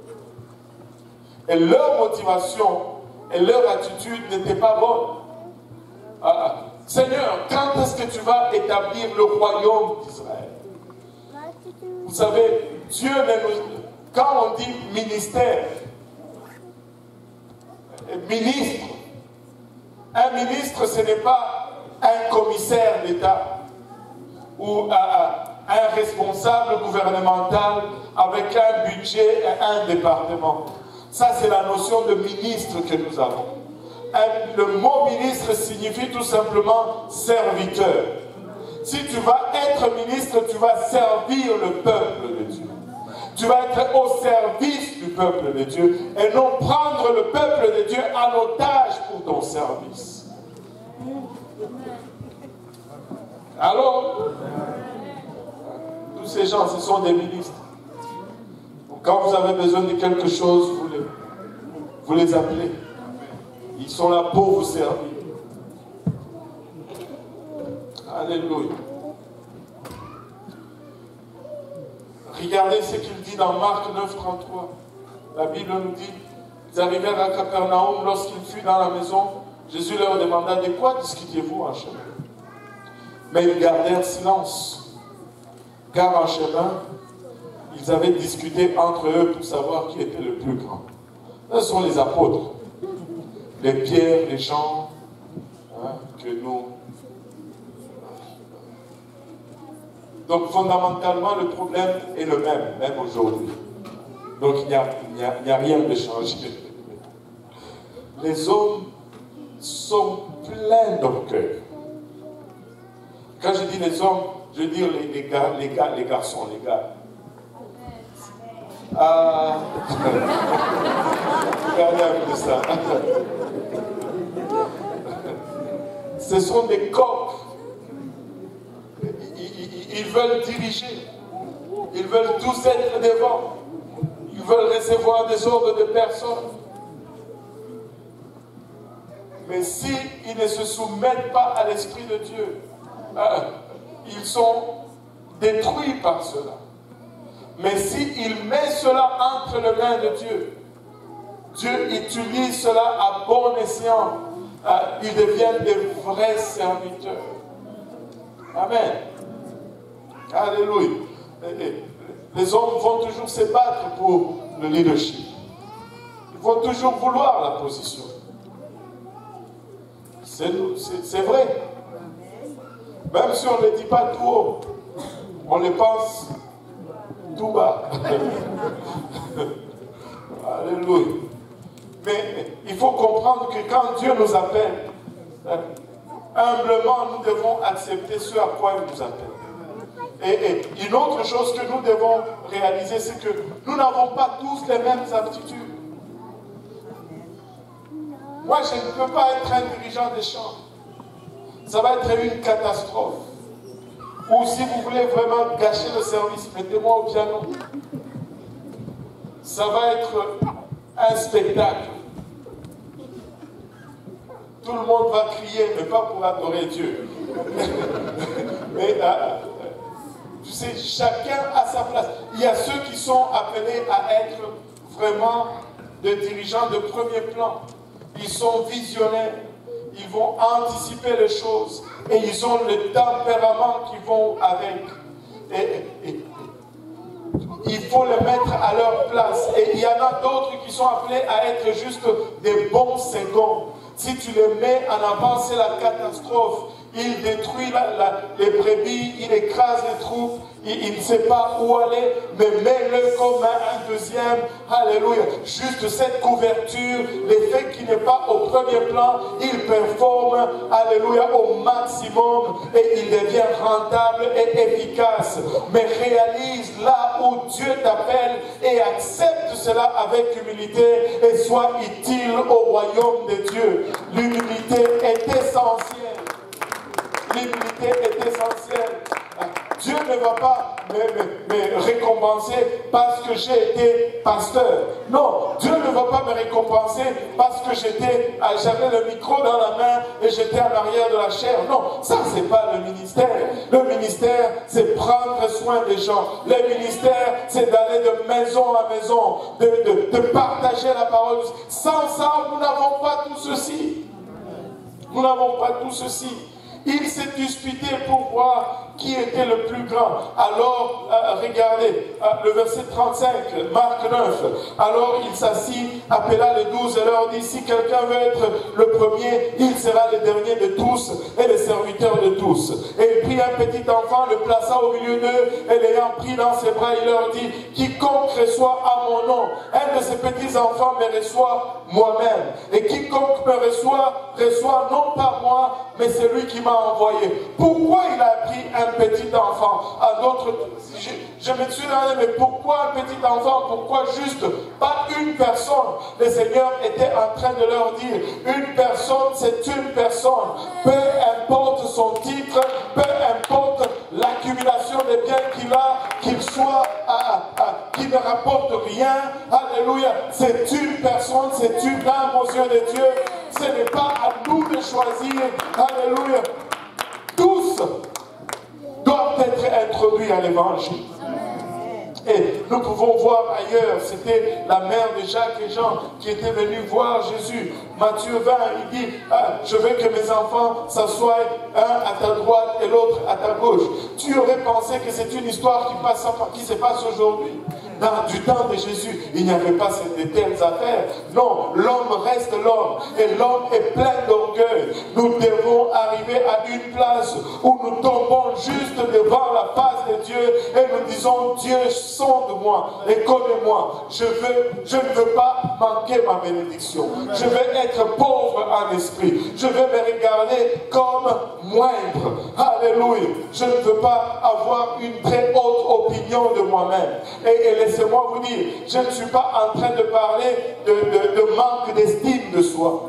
Et leur motivation et leur attitude n'étaient pas bonnes. Seigneur, quand est-ce que tu vas établir le royaume d'Israël? Vous savez, Dieu, quand on dit ministère, ministre, un ministre, ce n'est pas un commissaire d'État ou un responsable gouvernemental avec un budget et un département. Ça, c'est la notion de ministre que nous avons. Le mot ministre signifie tout simplement serviteur. Si tu vas être ministre, tu vas servir le peuple de Dieu. Tu vas être au service du peuple de Dieu et non prendre le peuple de Dieu en otage pour ton service. Alors, tous ces gens, ce sont des ministres. Quand vous avez besoin de quelque chose, vous les appelez. Ils sont là pour vous servir. Alléluia. Regardez ce qu'il dit dans Marc 9, 33. La Bible nous dit, ils arrivèrent à Capernaum, lorsqu'il fut dans la maison, Jésus leur demanda, de quoi discutiez-vous en chemin? Mais ils gardèrent silence, car en chemin, ils avaient discuté entre eux pour savoir qui était le plus grand. Ce sont les apôtres, les Pierre, les Jean, que nous... Donc fondamentalement, le problème est le même aujourd'hui. Donc il n'y a rien de changé. Les hommes sont pleins d'orgueil. Quand je dis les hommes, je veux dire les garçons, les gars. Regardez un peu ça. Ce sont des coqs. Ils veulent diriger. Ils veulent tous être devant. Ils veulent recevoir des ordres de personnes. Mais s'ils ne se soumettent pas à l'Esprit de Dieu, ils sont détruits par cela. Mais s'il met cela entre les mains de Dieu, Dieu utilise cela à bon escient. Ils deviennent des vrais serviteurs. Amen. Alléluia. Les hommes vont toujours se battre pour le leadership. Ils vont toujours vouloir la position. C'est vrai. Même si on ne le dit pas tout haut, on le pense tout bas. Alléluia. Mais il faut comprendre que quand Dieu nous appelle, humblement, nous devons accepter ce à quoi il nous appelle. Et une autre chose que nous devons réaliser, c'est que nous n'avons pas tous les mêmes aptitudes. Moi, je ne peux pas être un dirigeant des chants. Ça va être une catastrophe. Ou si vous voulez vraiment gâcher le service, mettez-moi au piano. Ça va être un spectacle. Tout le monde va crier, mais pas pour adorer Dieu. Mais tu sais, chacun a sa place. Il y a ceux qui sont appelés à être vraiment des dirigeants de premier plan. Ils sont visionnaires. Ils vont anticiper les choses. Et ils ont le tempérament qui vont avec. Et il faut les mettre à leur place. Et il y en a d'autres qui sont appelés à être juste des bons seconds. Si tu les mets en avant, c'est la catastrophe. Il détruit les brebis, il écrase les troupes, il ne sait pas où aller, mais mets-le comme un deuxième. Alléluia. Juste cette couverture, l'effet qui n'est pas au premier plan, il performe, alléluia, au maximum et il devient rentable et efficace. Mais réalise là où Dieu t'appelle et accepte cela avec humilité et sois utile au royaume de Dieu. L'humilité est essentielle. L'humilité est essentielle. Dieu ne va pas me récompenser parce que j'ai été pasteur. Non, Dieu ne va pas me récompenser parce que j'avais le micro dans la main et j'étais en arrière de la chair. Non, ça c'est pas le ministère. Le ministère, c'est prendre soin des gens. Le ministère, c'est d'aller de maison à maison, de partager la parole. Sans ça, nous n'avons pas tout ceci. Nous n'avons pas tout ceci. Il s'est disputé pour voir qui était le plus grand. Alors, regardez, le verset 35, Marc 9. Alors il s'assit, appela les 12 et leur dit, si quelqu'un veut être le premier, il sera le dernier de tous et le serviteur de tous. Et il prit un petit enfant, le plaça au milieu d'eux, et l'ayant pris dans ses bras, il leur dit, quiconque reçoit à mon nom, un de ces petits enfants me reçoit moi-même. Et quiconque me reçoit non pas moi, mais celui qui m'a envoyé. Pourquoi il a pris un petit enfant? À d'autres, je me suis demandé, mais pourquoi un petit enfant? Pourquoi juste pas une personne? Le Seigneur était en train de leur dire, une personne, c'est une personne. Peu importe son titre, peu importe l'accumulation des biens qu'il a, qu'il soit, qu'il qui ne rapporte rien. Alléluia. C'est une personne, c'est une âme aux yeux de Dieu. Ce n'est pas à nous de choisir. Alléluia. Tous doivent être introduits à l'évangile. Et nous pouvons voir ailleurs, c'était la mère de Jacques et Jean qui était venue voir Jésus. Matthieu 20, il dit, je veux que mes enfants s'assoient, un à ta droite et l'autre à ta gauche. Tu aurais pensé que c'est une histoire qui se passe aujourd'hui. Du temps de Jésus, il n'y avait pas de telles affaires. Non, l'homme reste l'homme. Et l'homme est plein d'orgueil. Nous devons arriver à une place où nous tombons juste devant la face de Dieu et nous disons, Dieu, sonde-moi et connais-moi. Je ne veux pas manquer ma bénédiction. Je veux être pauvre en esprit. Je veux me regarder comme moindre. Alléluia. Je ne veux pas avoir une très haute opinion de moi-même. Et laissez-moi vous dire, je ne suis pas en train de parler de manque d'estime de soi.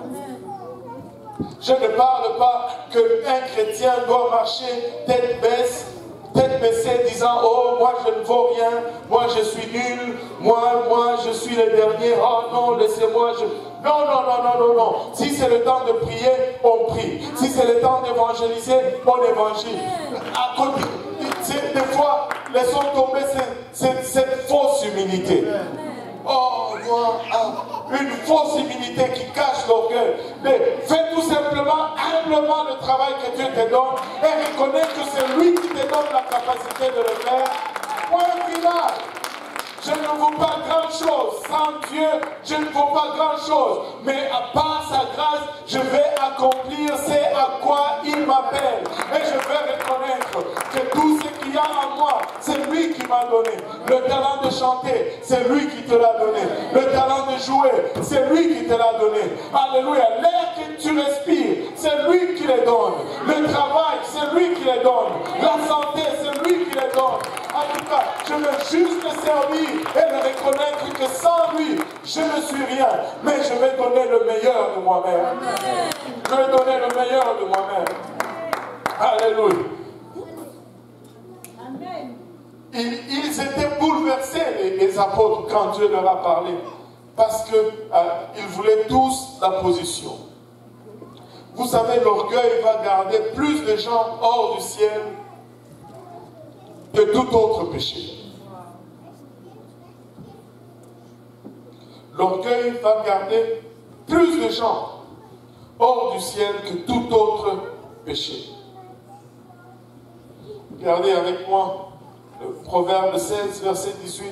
Je ne parle pas qu'un chrétien doit marcher tête baissée, disant, oh, moi je ne vaux rien, moi je suis nul, moi je suis le dernier, oh non, laissez-moi, Non. Si c'est le temps de prier, on prie. Si c'est le temps d'évangéliser, on évangile. À côté, des fois, laissons tomber cette fausse humilité. Oh, une fausse humilité qui cache l'orgueil. Mais fais tout simplement, humblement le travail que Dieu te donne et reconnais que c'est lui qui te donne la capacité de le faire. Point final. Je ne vaux pas grand-chose. Sans Dieu, je ne vaux pas grand-chose. Mais à part sa grâce, je vais accomplir ce à quoi il m'appelle. Et je vais reconnaître que tout ce qu'il y a en moi, c'est lui qui m'a donné. Le talent de chanter, c'est lui qui te l'a donné. Le talent de jouer, c'est lui qui te l'a donné. Alléluia. L'air que tu respires, c'est lui qui le donne. Le travail, c'est lui qui le donne. La santé, c'est lui qui le donne. En tout cas, je veux juste le servir et le reconnaître que sans lui, je ne suis rien. Mais je vais donner le meilleur de moi-même. Je vais donner le meilleur de moi-même. Alléluia. Amen. Ils étaient bouleversés, les apôtres, quand Dieu leur a parlé. Parce qu'ils voulaient tous la position. Vous savez, l'orgueil va garder plus de gens hors du ciel que tout autre péché. L'orgueil va garder plus de gens hors du ciel que tout autre péché. Regardez avec moi le Proverbe 16, verset 18.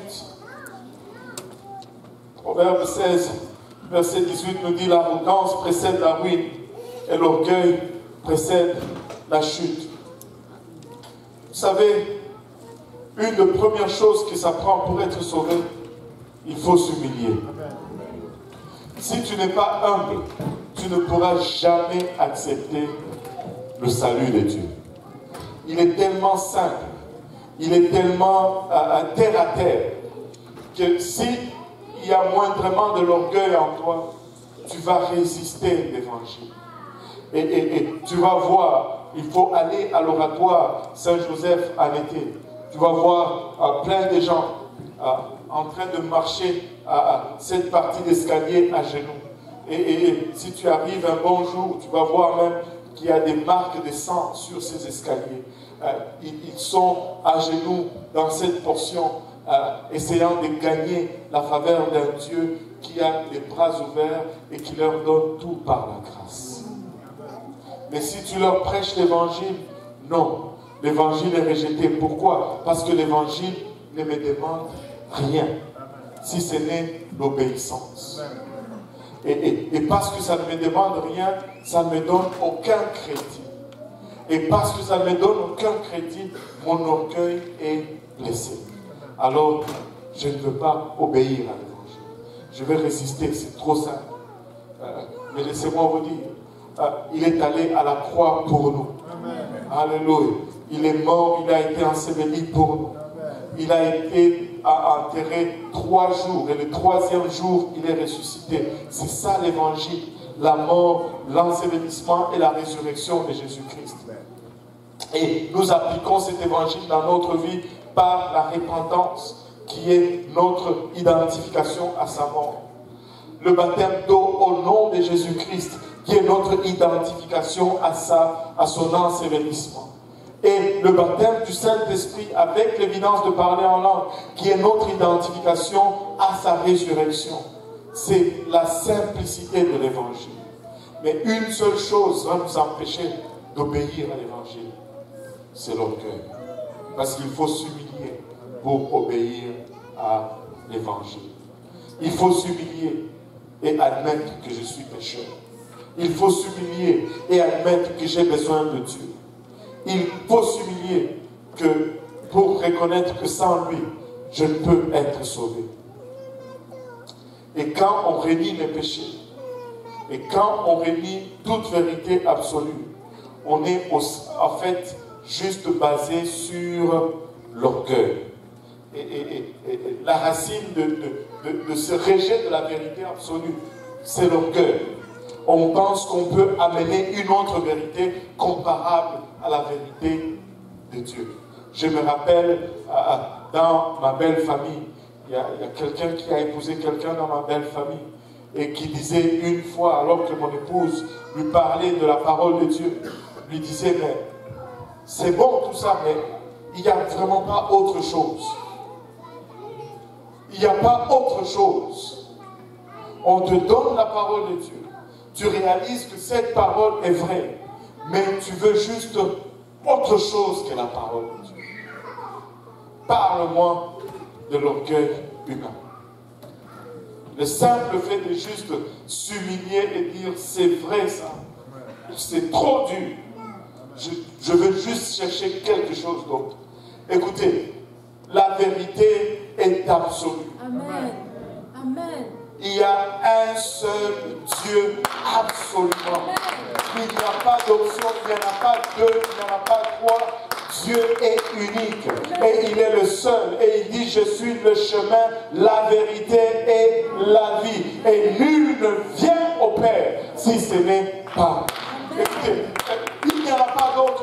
Proverbe 16, verset 18 nous dit: l'arrogance précède la ruine et l'orgueil précède la chute. Vous savez, une des premières choses qui s'apprend pour être sauvé, il faut s'humilier. Si tu n'es pas humble, tu ne pourras jamais accepter le salut de Dieu. Il est tellement simple, il est tellement terre à terre, que s'il y a moindrement de l'orgueil en toi, tu vas résister l'évangile. Et tu vas voir, il faut aller à l'oratoire Saint-Joseph en été. Tu vas voir plein de gens en train de marcher à cette partie d'escalier à genoux. Et si tu arrives un bon jour, tu vas voir même qu'il y a des marques de sang sur ces escaliers. Ils sont à genoux dans cette portion, essayant de gagner la faveur d'un Dieu qui a les bras ouverts et qui leur donne tout par la grâce. Mais si tu leur prêches l'évangile, non. L'évangile est rejeté. Pourquoi? Parce que l'évangile ne me demande rien, si ce n'est l'obéissance. Et parce que ça ne me demande rien, ça ne me donne aucun crédit. Et parce que ça ne me donne aucun crédit, mon orgueil est blessé. Alors, je ne veux pas obéir à l'évangile. Je vais résister, c'est trop simple. Mais laissez-moi vous dire, il est allé à la croix pour nous. Alléluia. Il est mort, il a été enseveli pour nous. Il a été enterré 3 jours et le 3e jour, il est ressuscité. C'est ça l'évangile, la mort, l'ensevelissement et la résurrection de Jésus-Christ. Et nous appliquons cet évangile dans notre vie par la repentance. qui est notre identification à sa mort. Le baptême d'eau au nom de Jésus-Christ, qui est notre identification à son ensevelissement. Et le baptême du Saint-Esprit avec l'évidence de parler en langue, qui est notre identification à sa résurrection. C'est la simplicité de l'évangile. Mais une seule chose va nous empêcher d'obéir à l'évangile, c'est l'orgueil. Parce qu'il faut s'humilier pour obéir à l'évangile. Il faut s'humilier et admettre que je suis pécheur. Il faut s'humilier et admettre que j'ai besoin de Dieu. Il faut s'humilier pour reconnaître que sans lui, je ne peux être sauvé. Et quand on renie les péchés, et quand on renie toute vérité absolue, on est en fait juste basé sur l'orgueil. Et la racine de ce rejet de la vérité absolue, c'est l'orgueil. On pense qu'on peut amener une autre vérité comparable à la vérité de Dieu. Je me rappelle, dans ma belle famille, il y a quelqu'un qui a épousé quelqu'un dans ma belle famille et qui disait une fois, alors que mon épouse lui parlait de la parole de Dieu, lui disait, mais c'est bon tout ça, mais il n'y a vraiment pas autre chose. Il n'y a pas autre chose. On te donne la parole de Dieu. Tu réalises que cette parole est vraie, mais tu veux juste autre chose que la parole de Dieu. Parle-moi de l'orgueil humain. Le simple fait de juste s'humilier et dire c'est vrai ça, c'est trop dur. Je veux juste chercher quelque chose d'autre. Écoutez, la vérité est absolue. Amen. Amen. Il y a un seul Dieu absolument. Il n'y a pas d'option, il n'y en a pas deux, il n'y en a pas trois. Dieu est unique et il est le seul. Et il dit, je suis le chemin, la vérité et la vie. Et nul ne vient au Père si ce n'est pas. Écoutez, il n'y en a pas d'autre.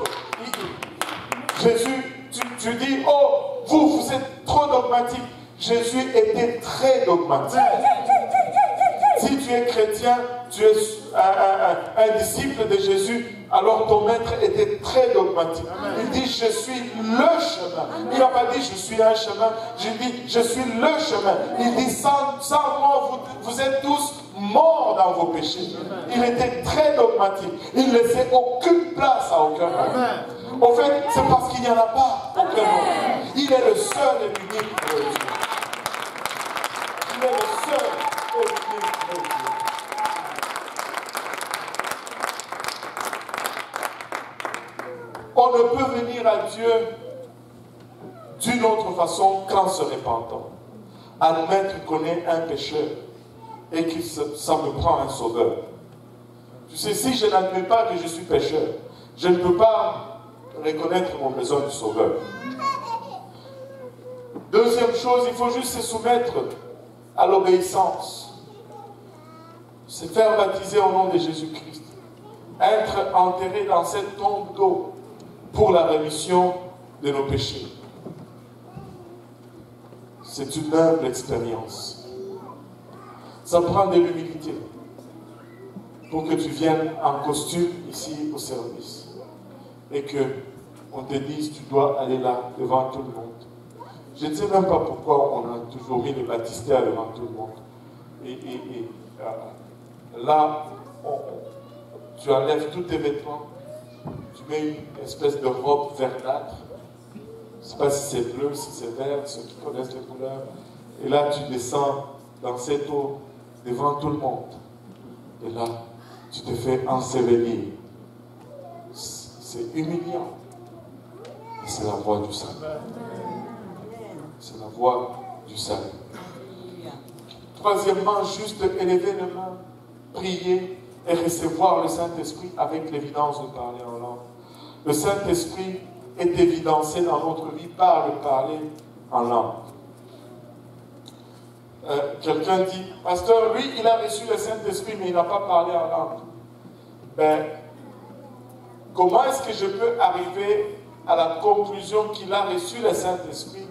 Jésus, tu dis, oh, vous êtes trop dogmatique. Jésus était très dogmatique. Si tu es chrétien, tu es un disciple de Jésus, alors ton maître était très dogmatique. Il dit, je suis le chemin. Il n'a pas dit, je suis un chemin. Il dit, je suis le chemin. Il dit, sans moi, vous êtes tous morts dans vos péchés. Il était très dogmatique. Il ne laissait aucune place à aucun homme. En fait, c'est parce qu'il n'y en a pas aucun homme. Il est le seul et l'unique Dieu. Il est le seul et l'unique Dieu. On ne peut venir à Dieu d'une autre façon qu'en se répandant. Admettre qu'on est un pécheur et que ça me prend un sauveur. Tu sais, si je n'admets pas que je suis pécheur, je ne peux pas reconnaître mon besoin du sauveur. Deuxième chose, il faut juste se soumettre à l'obéissance. Se faire baptiser au nom de Jésus-Christ. Être enterré dans cette tombe d'eau pour la rémission de nos péchés. C'est une humble expérience. Ça prend de l'humilité pour que tu viennes en costume ici au service et qu'on te dise tu dois aller là devant tout le monde. Je ne sais même pas pourquoi on a toujours mis les baptistères devant tout le monde. Là, tu enlèves tous tes vêtements, tu mets une espèce de robe verdâtre. Je ne sais pas si c'est bleu, si c'est vert, ceux qui connaissent les couleurs. Et là, tu descends dans cette eau devant tout le monde. Et là, tu te fais ensevelir. C'est humiliant. Et c'est la voie du salut. C'est la voie du salut. Troisièmement, juste élever les mains, prier et recevoir le Saint-Esprit avec l'évidence de parler en langue. Le Saint-Esprit est évidencé dans notre vie par le parler en langue. Quelqu'un dit, pasteur, lui, il a reçu le Saint-Esprit, mais il n'a pas parlé en langue. Ben, comment est-ce que je peux arriver à la conclusion qu'il a reçu le Saint-Esprit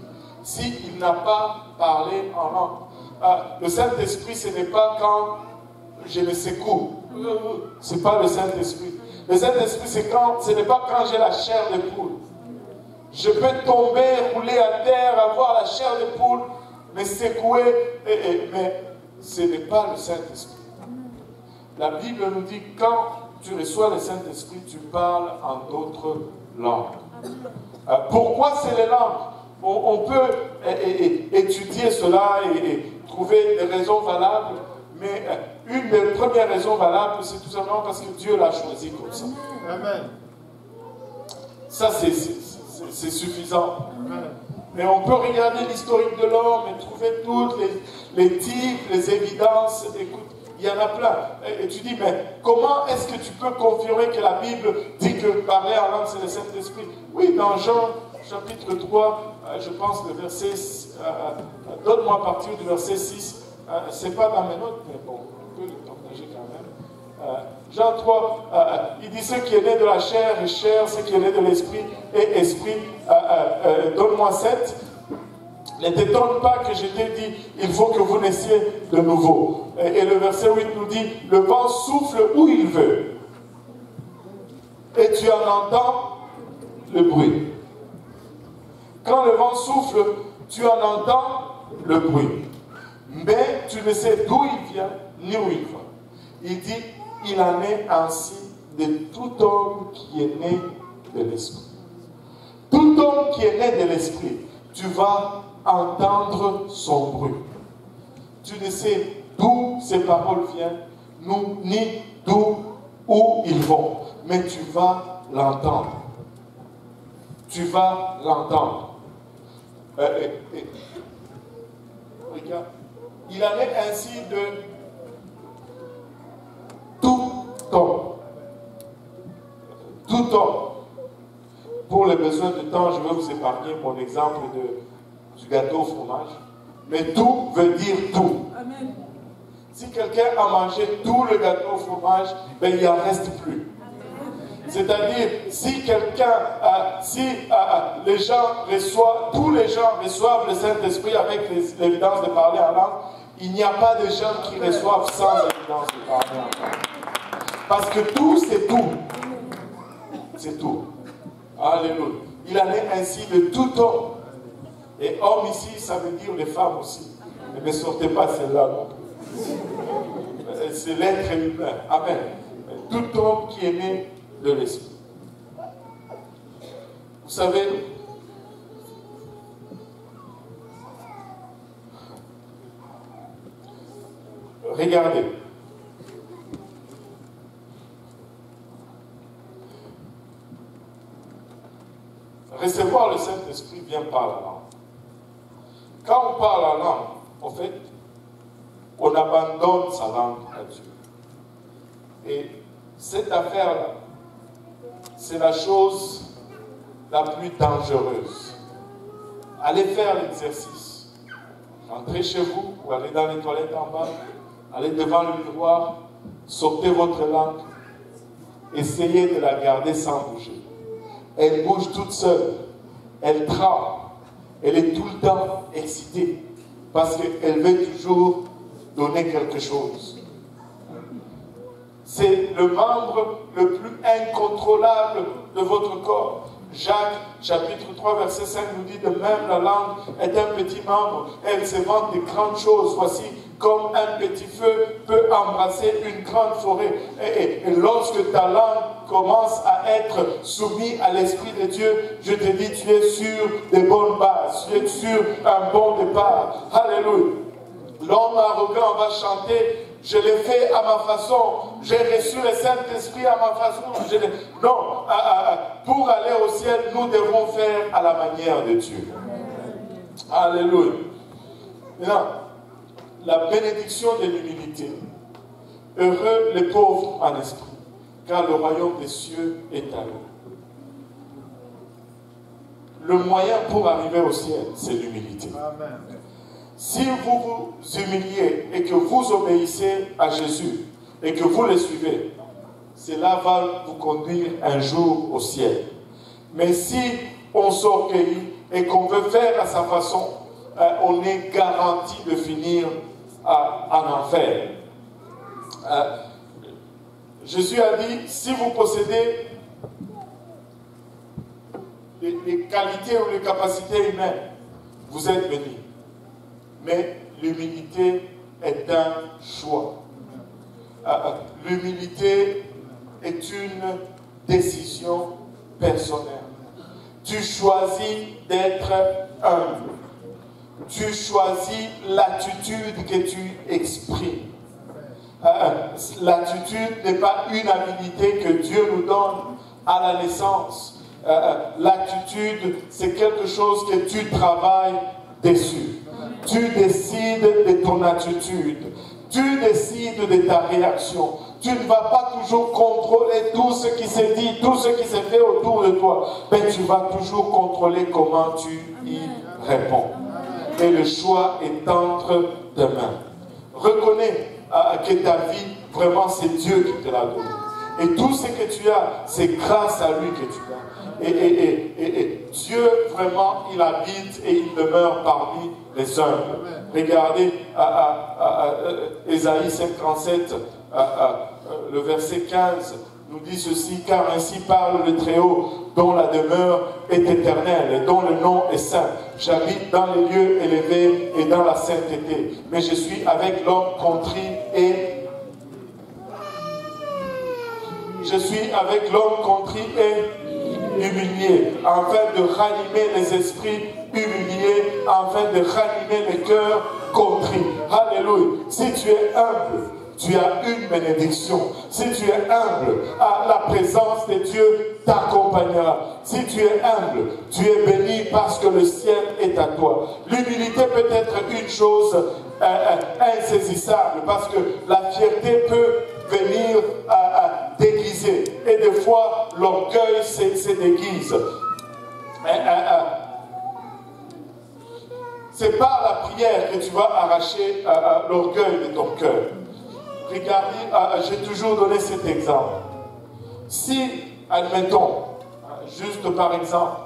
s'il n'a pas parlé en langue. Le Saint-Esprit, ce n'est pas quand je me secoue. Ce n'est pas le Saint-Esprit. Le Saint-Esprit, ce n'est pas quand j'ai la chair de poule. Je peux tomber, rouler à terre, avoir la chair de poule, me secouer, mais ce n'est pas le Saint-Esprit. La Bible nous dit, quand tu reçois le Saint-Esprit, tu parles en d'autres langues. Pourquoi c'est les langues? On peut étudier cela et trouver des raisons valables, mais une des premières raisons valables, c'est tout simplement parce que Dieu l'a choisi comme ça. Amen. Ça, c'est suffisant. Amen. Mais on peut regarder l'historique de l'homme et trouver toutes les types, les évidences. Écoute, il y en a plein. Et tu dis, mais comment est-ce que tu peux confirmer que la Bible dit que parler en langue, c'est le Saint-Esprit? Oui, dans Jean, chapitre 3, je pense le verset, donne-moi à partir du verset 6, c'est pas dans mes notes, mais bon, on peut le partager quand même. Jean 3, il dit, ce qui est né de la chair est chair, ce qui est né de l'esprit est esprit. Donne-moi 7. Ne t'étonne pas que je t'ai dit, il faut que vous naissiez de nouveau. Et le verset 8 nous dit, le vent souffle où il veut. Et tu en entends le bruit. Quand le vent souffle, tu en entends le bruit. Mais tu ne sais d'où il vient, ni où il va. Il dit, il en est ainsi de tout homme qui est né de l'esprit. Tout homme qui est né de l'esprit, tu vas entendre son bruit. Tu ne sais d'où ces paroles viennent, ni où ils vont, mais tu vas l'entendre. Tu vas l'entendre. Regarde, il en est ainsi de tout homme. Tout homme. Pour les besoins de temps, je vais vous épargner mon exemple du gâteau au fromage. Mais tout veut dire tout. Amen. Si quelqu'un a mangé tout le gâteau au fromage, ben, il n'en reste plus. C'est-à-dire, si les gens reçoivent, tous les gens reçoivent le Saint-Esprit avec l'évidence de parler en langue, il n'y a pas de gens qui reçoivent sans évidence de parler en langue. Parce que tout, c'est tout. C'est tout. Alléluia. Il en est ainsi de tout homme. Et homme ici, ça veut dire les femmes aussi. Ne sortez pas celle-là non plus. C'est l'être humain. Amen. Tout homme qui est né de l'esprit. Vous savez, regardez. Recevoir le Saint-Esprit vient par la langue. Quand on parle la langue, en fait, on abandonne sa langue à Dieu. Et cette affaire-là, c'est la chose la plus dangereuse. Allez faire l'exercice. Entrez chez vous ou allez dans les toilettes en bas, allez devant le miroir, sortez votre langue, essayez de la garder sans bouger. Elle bouge toute seule, elle tremble, elle est tout le temps excitée parce qu'elle veut toujours donner quelque chose. C'est le membre le plus incontrôlable de votre corps. Jacques, chapitre 3, verset 5 nous dit de même la langue est un petit membre, elle se vante de grandes choses. Voici comme un petit feu peut embrasser une grande forêt. Et lorsque ta langue commence à être soumise à l'Esprit de Dieu, je te dis, tu es sur des bonnes bases, tu es sur un bon départ. Alléluia. L'homme arrogant va chanter, je l'ai fait à ma façon, j'ai reçu le Saint-Esprit à ma façon. Non, pour aller au ciel, nous devons faire à la manière de Dieu. Alléluia. Maintenant, la bénédiction de l'humilité. Heureux les pauvres en esprit, car le royaume des cieux est à eux. Le moyen pour arriver au ciel, c'est l'humilité. Amen. Si vous vous humiliez et que vous obéissez à Jésus et que vous le suivez, cela va vous conduire un jour au ciel. Mais si on s'orgueillit et qu'on veut faire à sa façon, on est garanti de finir en enfer. Jésus a dit, si vous possédez les qualités ou les capacités humaines, vous êtes bénis. Mais l'humilité est un choix. L'humilité est une décision personnelle. Tu choisis d'être humble. Tu choisis l'attitude que tu exprimes. L'attitude n'est pas une habilité que Dieu nous donne à la naissance. L'attitude, c'est quelque chose que tu travailles dessus. Tu décides de ton attitude. Tu décides de ta réaction. Tu ne vas pas toujours contrôler tout ce qui s'est dit, tout ce qui s'est fait autour de toi. Mais tu vas toujours contrôler comment tu y réponds. Et le choix est entre tes mains. Reconnais que ta vie, vraiment, c'est Dieu qui te l'a donné. Et tout ce que tu as, c'est grâce à lui que tu as. Et Dieu, vraiment, il habite et il demeure parmi les humbles. Regardez Ésaïe 57, le verset 15 nous dit ceci, car ainsi parle le Très-Haut, dont la demeure est éternelle et dont le nom est saint. J'habite dans les lieux élevés et dans la sainteté, mais je suis avec l'homme contrit et humilié, afin de ranimer les esprits humiliés, afin de ranimer les cœurs contrits. Alléluia. Si tu es humble, tu as une bénédiction. Si tu es humble, la présence de Dieu t'accompagnera. Si tu es humble, tu es béni parce que le ciel est à toi. L'humilité peut être une chose insaisissable parce que la fierté peut venir déguiser. Et des fois, l'orgueil se déguise. C'est par la prière que tu vas arracher l'orgueil de ton cœur. Regardez, j'ai toujours donné cet exemple. Si, admettons, juste par exemple,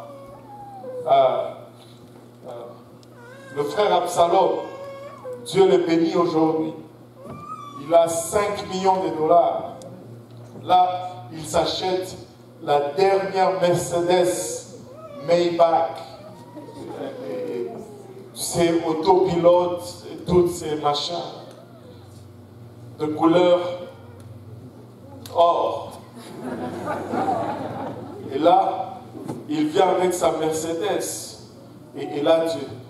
le frère Absalom, Dieu le bénit aujourd'hui, il a 5 millions de dollars. Là, il s'achète la dernière Mercedes Maybach. Ces autopilotes, et tous ces machins de couleur or. Et là, il vient avec sa Mercedes. Et là,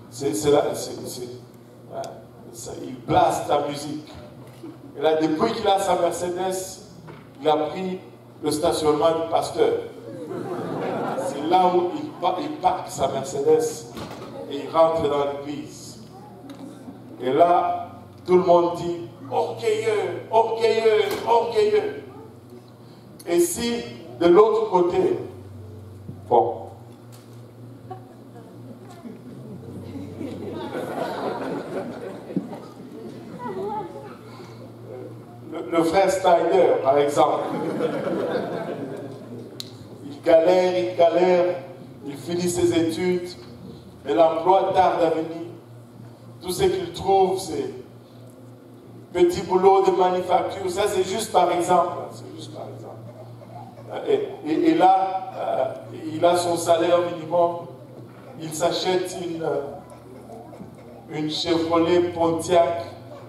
il place ta musique. Et là, depuis qu'il a sa Mercedes, il a pris le stationnement du pasteur. C'est là où il parque sa Mercedes et il rentre dans l'église. Et là, tout le monde dit orgueilleux, orgueilleux, orgueilleux. Et si de l'autre côté, bon, le frère Steiner, par exemple, il galère, il finit ses études, mais l'emploi tarde à venir. Tout ce qu'il trouve, c'est petit boulot de manufacture. Ça, c'est juste par exemple. C'est juste par exemple. Et là, il a son salaire minimum. Il s'achète une Chevrolet Pontiac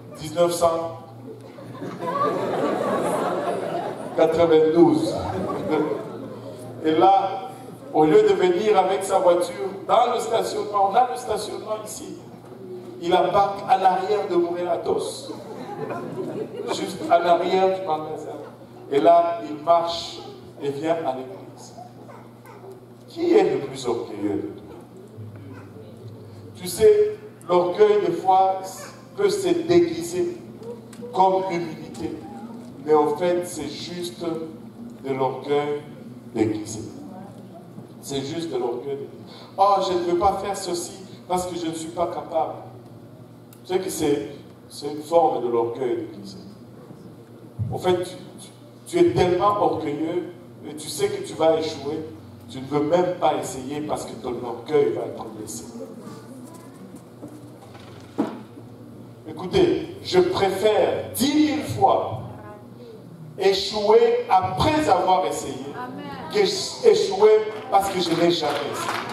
1992. Et là, au lieu de venir avec sa voiture dans le stationnement, on a le stationnement ici. Il embarque à l'arrière de Montréal-Athos. Juste à l'arrière du magasin. Et là, il marche et vient à l'église. Qui est le plus orgueilleux de toi? Tu sais, l'orgueil, des fois, peut se déguiser comme l'humilité. Mais en fait, c'est juste de l'orgueil déguisé. C'est juste de l'orgueil déguisé. Oh, je ne veux pas faire ceci parce que je ne suis pas capable. Tu sais que c'est une forme de l'orgueil déguisé. En fait, tu es tellement orgueilleux et tu sais que tu vas échouer. tu ne veux même pas essayer parce que ton orgueil va être blessé. Écoutez, je préfère 10 000 fois échouer après avoir essayé qu'échouer parce que je n'ai jamais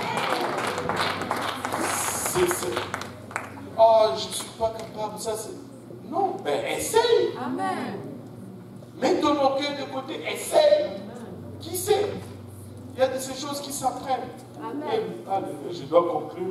essayé. Oh, je ne suis pas capable, ça c'est... Non, mais essaye. Amen. Mets ton orgueil de côté, essaye. Qui sait? Il y a de ces choses qui s'apprennent. Amen. Je dois conclure.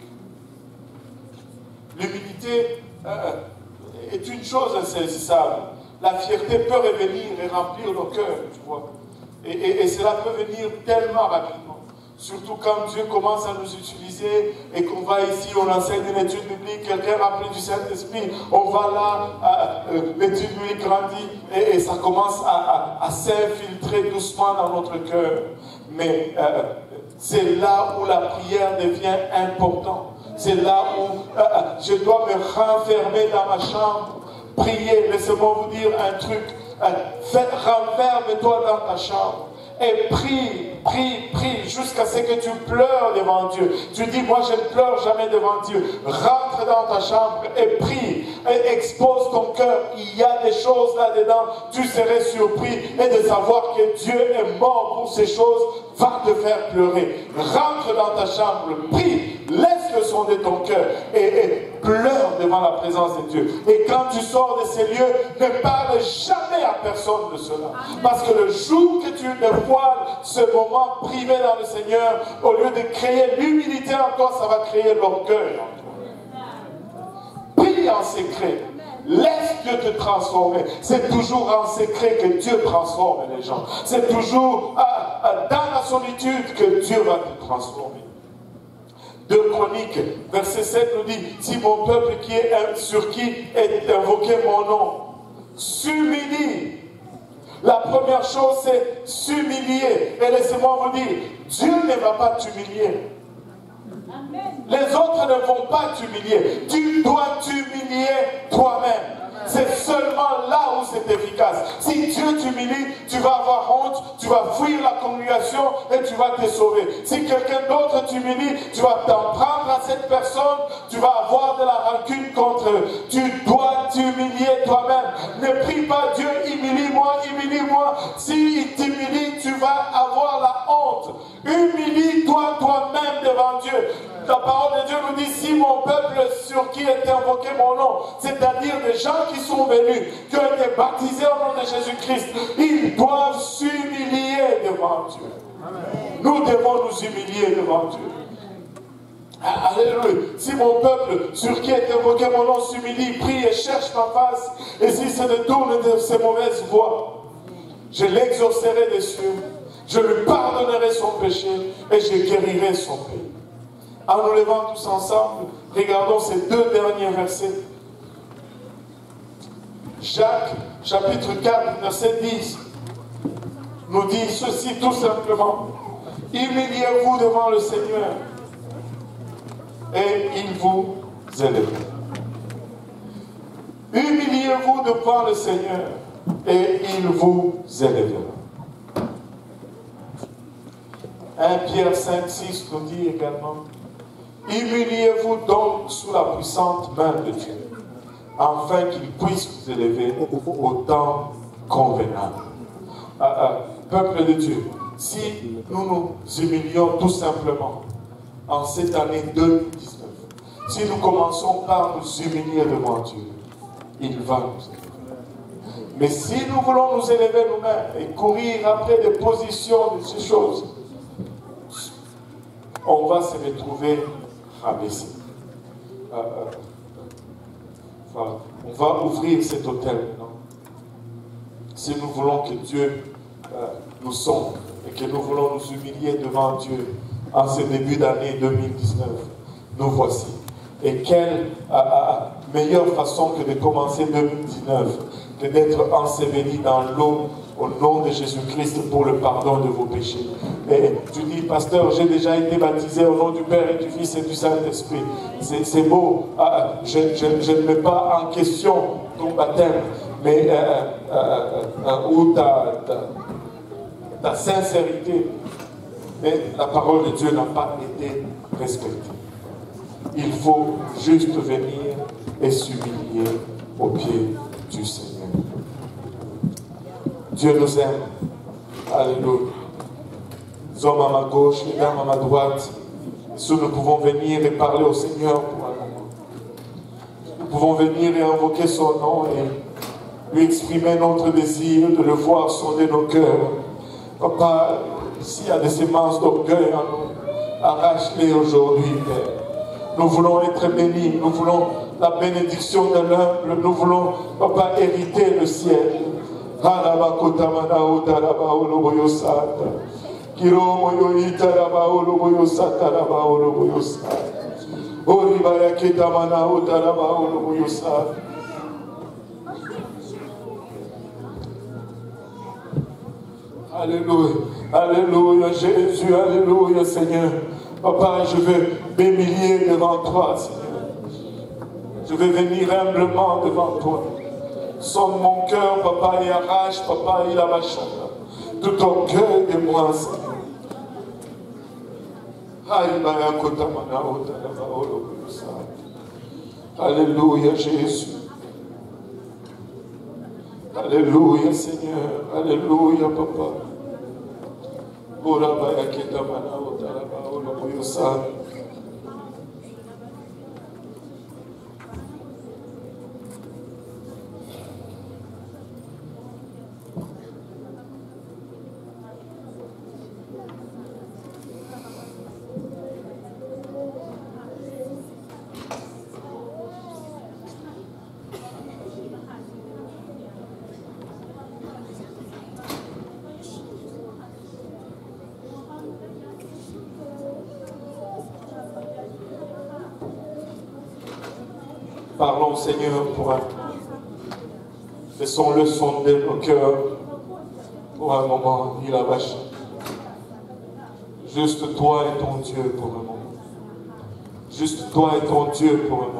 L'humilité est une chose insaisissable. La fierté peut revenir et remplir nos cœurs, tu vois. Et cela peut venir tellement rapidement. Surtout quand Dieu commence à nous utiliser et qu'on va ici, on enseigne une étude biblique, quelqu'un rempli du Saint-Esprit, on va là, l'étude biblique grandit et ça commence à s'infiltrer doucement dans notre cœur. Mais c'est là où la prière devient importante. C'est là où je dois me renfermer dans ma chambre, prier. Laissez-moi vous dire un truc. Renferme-toi dans ta chambre et prie, prie, prie jusqu'à ce que tu pleures devant Dieu. Tu dis, moi je ne pleure jamais devant Dieu. Rentre dans ta chambre et prie et expose ton cœur. Il y a des choses là-dedans. Tu serais surpris et de savoir que Dieu est mort pour ces choses va te faire pleurer. Rentre dans ta chambre, prie, laisse le son de ton cœur et pleure devant la présence de Dieu. Et quand tu sors de ces lieux, ne parle jamais à personne de cela. Parce que le jour que tu dévoiles ce moment privé dans le Seigneur, au lieu de créer l'humilité en toi, ça va créer l'orgueil en toi. Prie en secret. Laisse Dieu te transformer. C'est toujours en secret que Dieu transforme les gens. C'est toujours dans la solitude que Dieu va te transformer. 2 Chroniques, verset 7 nous dit, si mon peuple sur qui est invoqué mon nom s'humilie. La première chose, c'est s'humilier. Et laissez-moi vous dire, Dieu ne va pas t'humilier. Les autres ne vont pas t'humilier. Tu dois t'humilier toi-même. C'est seulement là où c'est efficace. Si Dieu t'humilie, tu vas avoir honte, tu vas fuir la congrégation et tu vas te sauver. Si quelqu'un d'autre t'humilie, tu vas t'en prendre à cette personne, tu vas avoir de la rancune contre eux. Tu dois t'humilier toi-même. Ne prie pas Dieu, humilie-moi, humilie-moi. S'il t'humilie, tu vas avoir la honte. Humilie-toi toi-même devant Dieu. La parole de Dieu nous dit, si mon peuple sur qui est invoqué mon nom, c'est-à-dire des gens qui sont venus, qui ont été baptisés au nom de Jésus-Christ, ils doivent s'humilier devant Dieu. Amen. Nous devons nous humilier devant Dieu. Alléluia. Si mon peuple sur qui est invoqué mon nom s'humilie, prie et cherche ma face, et s'il se détourne de ses mauvaises voies, je l'exaucerai des cieux, je lui pardonnerai son péché et je guérirai son pays. En nous levant tous ensemble, regardons ces 2 derniers versets. Jacques, chapitre 4, verset 10, nous dit ceci tout simplement. Humiliez-vous devant le Seigneur et il vous élèvera. Humiliez-vous devant le Seigneur et il vous élèvera. 1 Pierre 5, 6 nous dit également, humiliez-vous donc sous la puissante main de Dieu, afin qu'il puisse vous élever au temps convenable. Peuple de Dieu, si nous nous humilions tout simplement en cette année 2019, si nous commençons par nous humilier devant Dieu, il va nous élever. Mais si nous voulons nous élever nous-mêmes et courir après des positions de ces choses, on va se retrouver rabaissé. Voilà. On va ouvrir cet hôtel maintenant. Si nous voulons que Dieu nous sonde et que nous voulons nous humilier devant Dieu en ce début d'année 2019, nous voici. Et quelle meilleure façon que de commencer 2019 que d'être enseveli dans l'eau au nom de Jésus-Christ pour le pardon de vos péchés. Et tu dis, pasteur, j'ai déjà été baptisé au nom du Père et du Fils et du Saint-Esprit. C'est beau. Je ne mets pas en question ton baptême, mais ou ta sincérité. Mais la parole de Dieu n'a pas été respectée. Il faut juste venir et s'humilier aux pieds du Seigneur. Dieu nous aime. Alléluia. Les hommes à ma gauche, les dames à ma droite, si nous pouvons venir et parler au Seigneur pour un moment. Nous pouvons venir et invoquer son nom et lui exprimer notre désir de le voir sonder nos cœurs. Papa, s'il y a des semences d'orgueil en nous, arrache-les aujourd'hui, Père. Nous voulons être bénis, nous voulons la bénédiction de l'humble, nous voulons, Papa, hériter le ciel. Alléluia, alléluia Jésus, alléluia Seigneur. Papa, je veux m'humilier devant toi, Seigneur. Je veux venir humblement devant toi. Sonne mon cœur, Papa, et arrache, Papa, il a ma chambre. Tout orgueil de moi, Seigneur. Alléluia Jésus. Alléluia Seigneur. Alléluia Papa. Parlons au Seigneur pour un moment. Laissons-le sonder nos cœurs pour un moment. Il a vaché. Juste toi et ton Dieu pour un moment. Juste toi et ton Dieu pour un moment.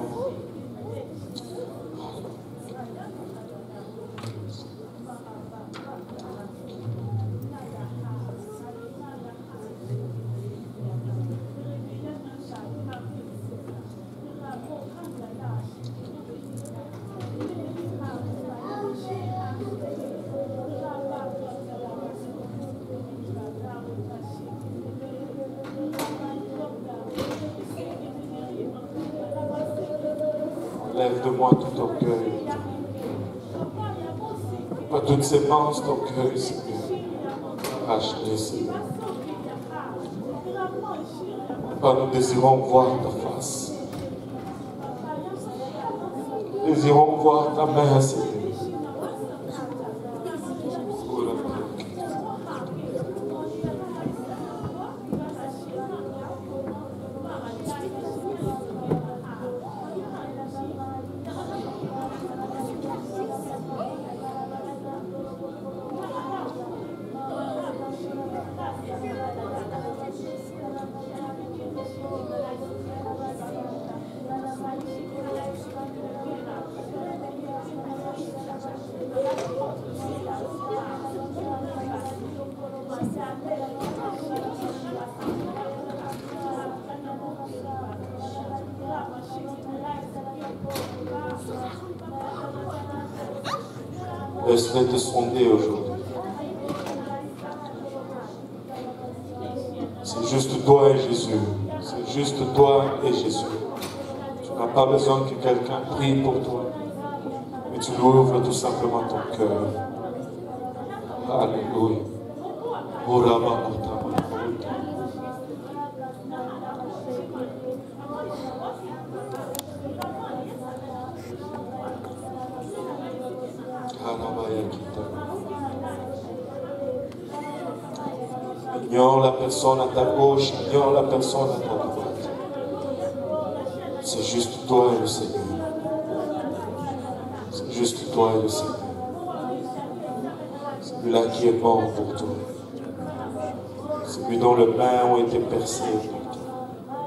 Lève de moi tout orgueil. Pas toutes ces penses d'orgueil, Seigneur. Arrache-les, Seigneur. Pas nous désirons voir ta face. Nous désirons voir ta main, Seigneur. Laisse-les te sonder aujourd'hui. C'est juste toi et Jésus. C'est juste toi et Jésus. Tu n'as pas besoin que quelqu'un prie pour toi. Mais tu lui ouvres tout simplement ton cœur. Alléluia. Ignore la personne à ta gauche, ignore la personne à ta droite. C'est juste toi et le Seigneur. C'est juste toi et le Seigneur. Celui-là qui est mort pour toi. Celui dont les mains ont été percées pour toi.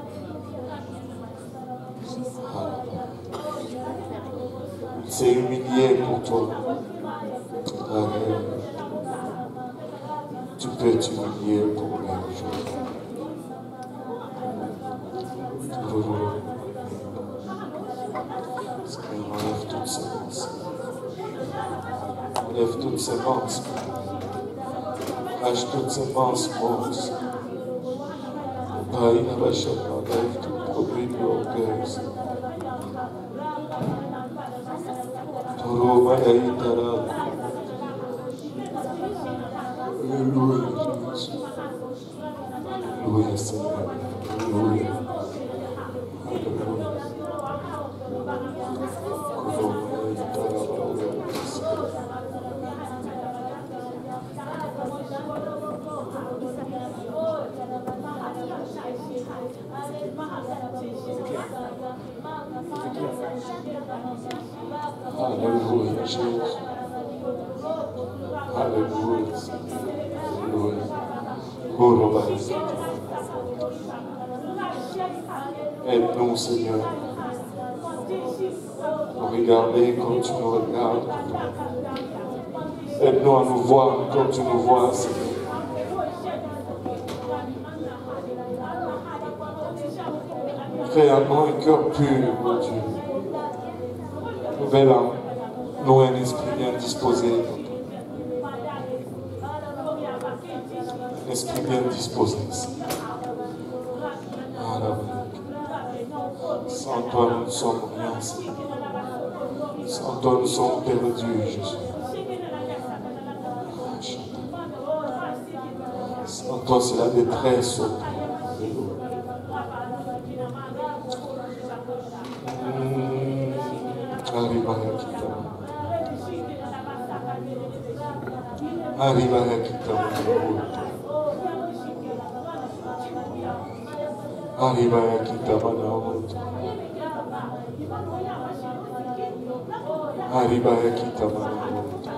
Il s'est humilié pour toi. Tu peux t'humilier pour lui aujourd'hui. Seigneur, enlève toutes ces pensées. Enlève toutes ces pensées. Lâche toutes ces pensées fausses. Enlève tout produit de l'orgueil. Alléluia, Jésus. Alléluia, Seigneur. Alléluia. Alléluia, Jésus. Alléluia, Alléluia. Aide-nous, Seigneur, à regarder comme tu nous regardes. Aide-nous à nous voir comme tu nous vois, Seigneur. Crée en nous un cœur pur, mon Dieu. Nouvelle âme, nous un esprit bien disposé. Un esprit bien disposé, Seigneur. Sans toi, nous ne sommes rien, Seigneur. Sans toi, nous sommes perdus, Jésus. Sans toi, c'est la détresse. Arriba Yakita. Arriba Yakita Manahota. Arriba Yakita Manahota.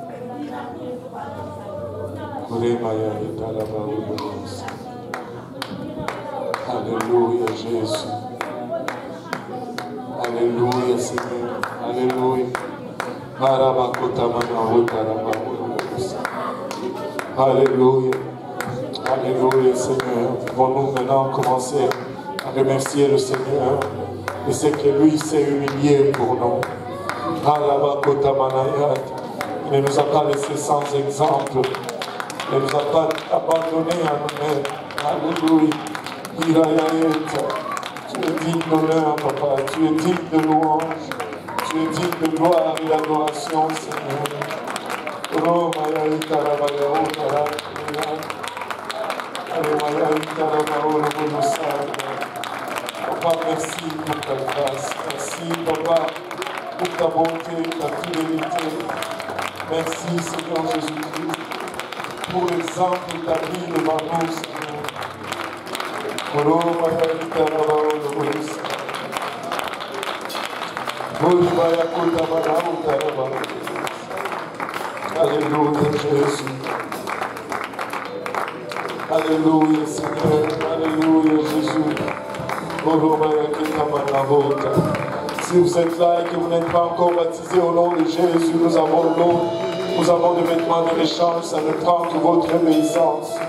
Kuremaya Yatalabaoulos. Alléluia, Jésus. Alléluia, Seigneur. Alléluia. Alléluia. Alléluia, Seigneur. Pouvons-nous maintenant commencer à remercier le Seigneur de ce que lui s'est humilié pour nous. Il ne nous a pas laissé sans exemple. Il ne nous a pas abandonnés à nous-mêmes. Alléluia. Tu es digne d'honneur, Papa. Tu es digne de louange. Tu es digne de gloire et d'adoration, Seigneur. Papa, merci pour ta grâce. Merci, Papa, pour ta bonté, ta fidélité. Merci, Seigneur Jésus-Christ, pour l'exemple établi devant nous, Seigneur. Alléluia, Jésus. Alléluia, Seigneur. Alléluia, Jésus. Si vous êtes là et que vous n'êtes pas encore baptisé au nom de Jésus, nous avons l'eau, nous avons des vêtements de l'échange, ça ne prend que votre obéissance.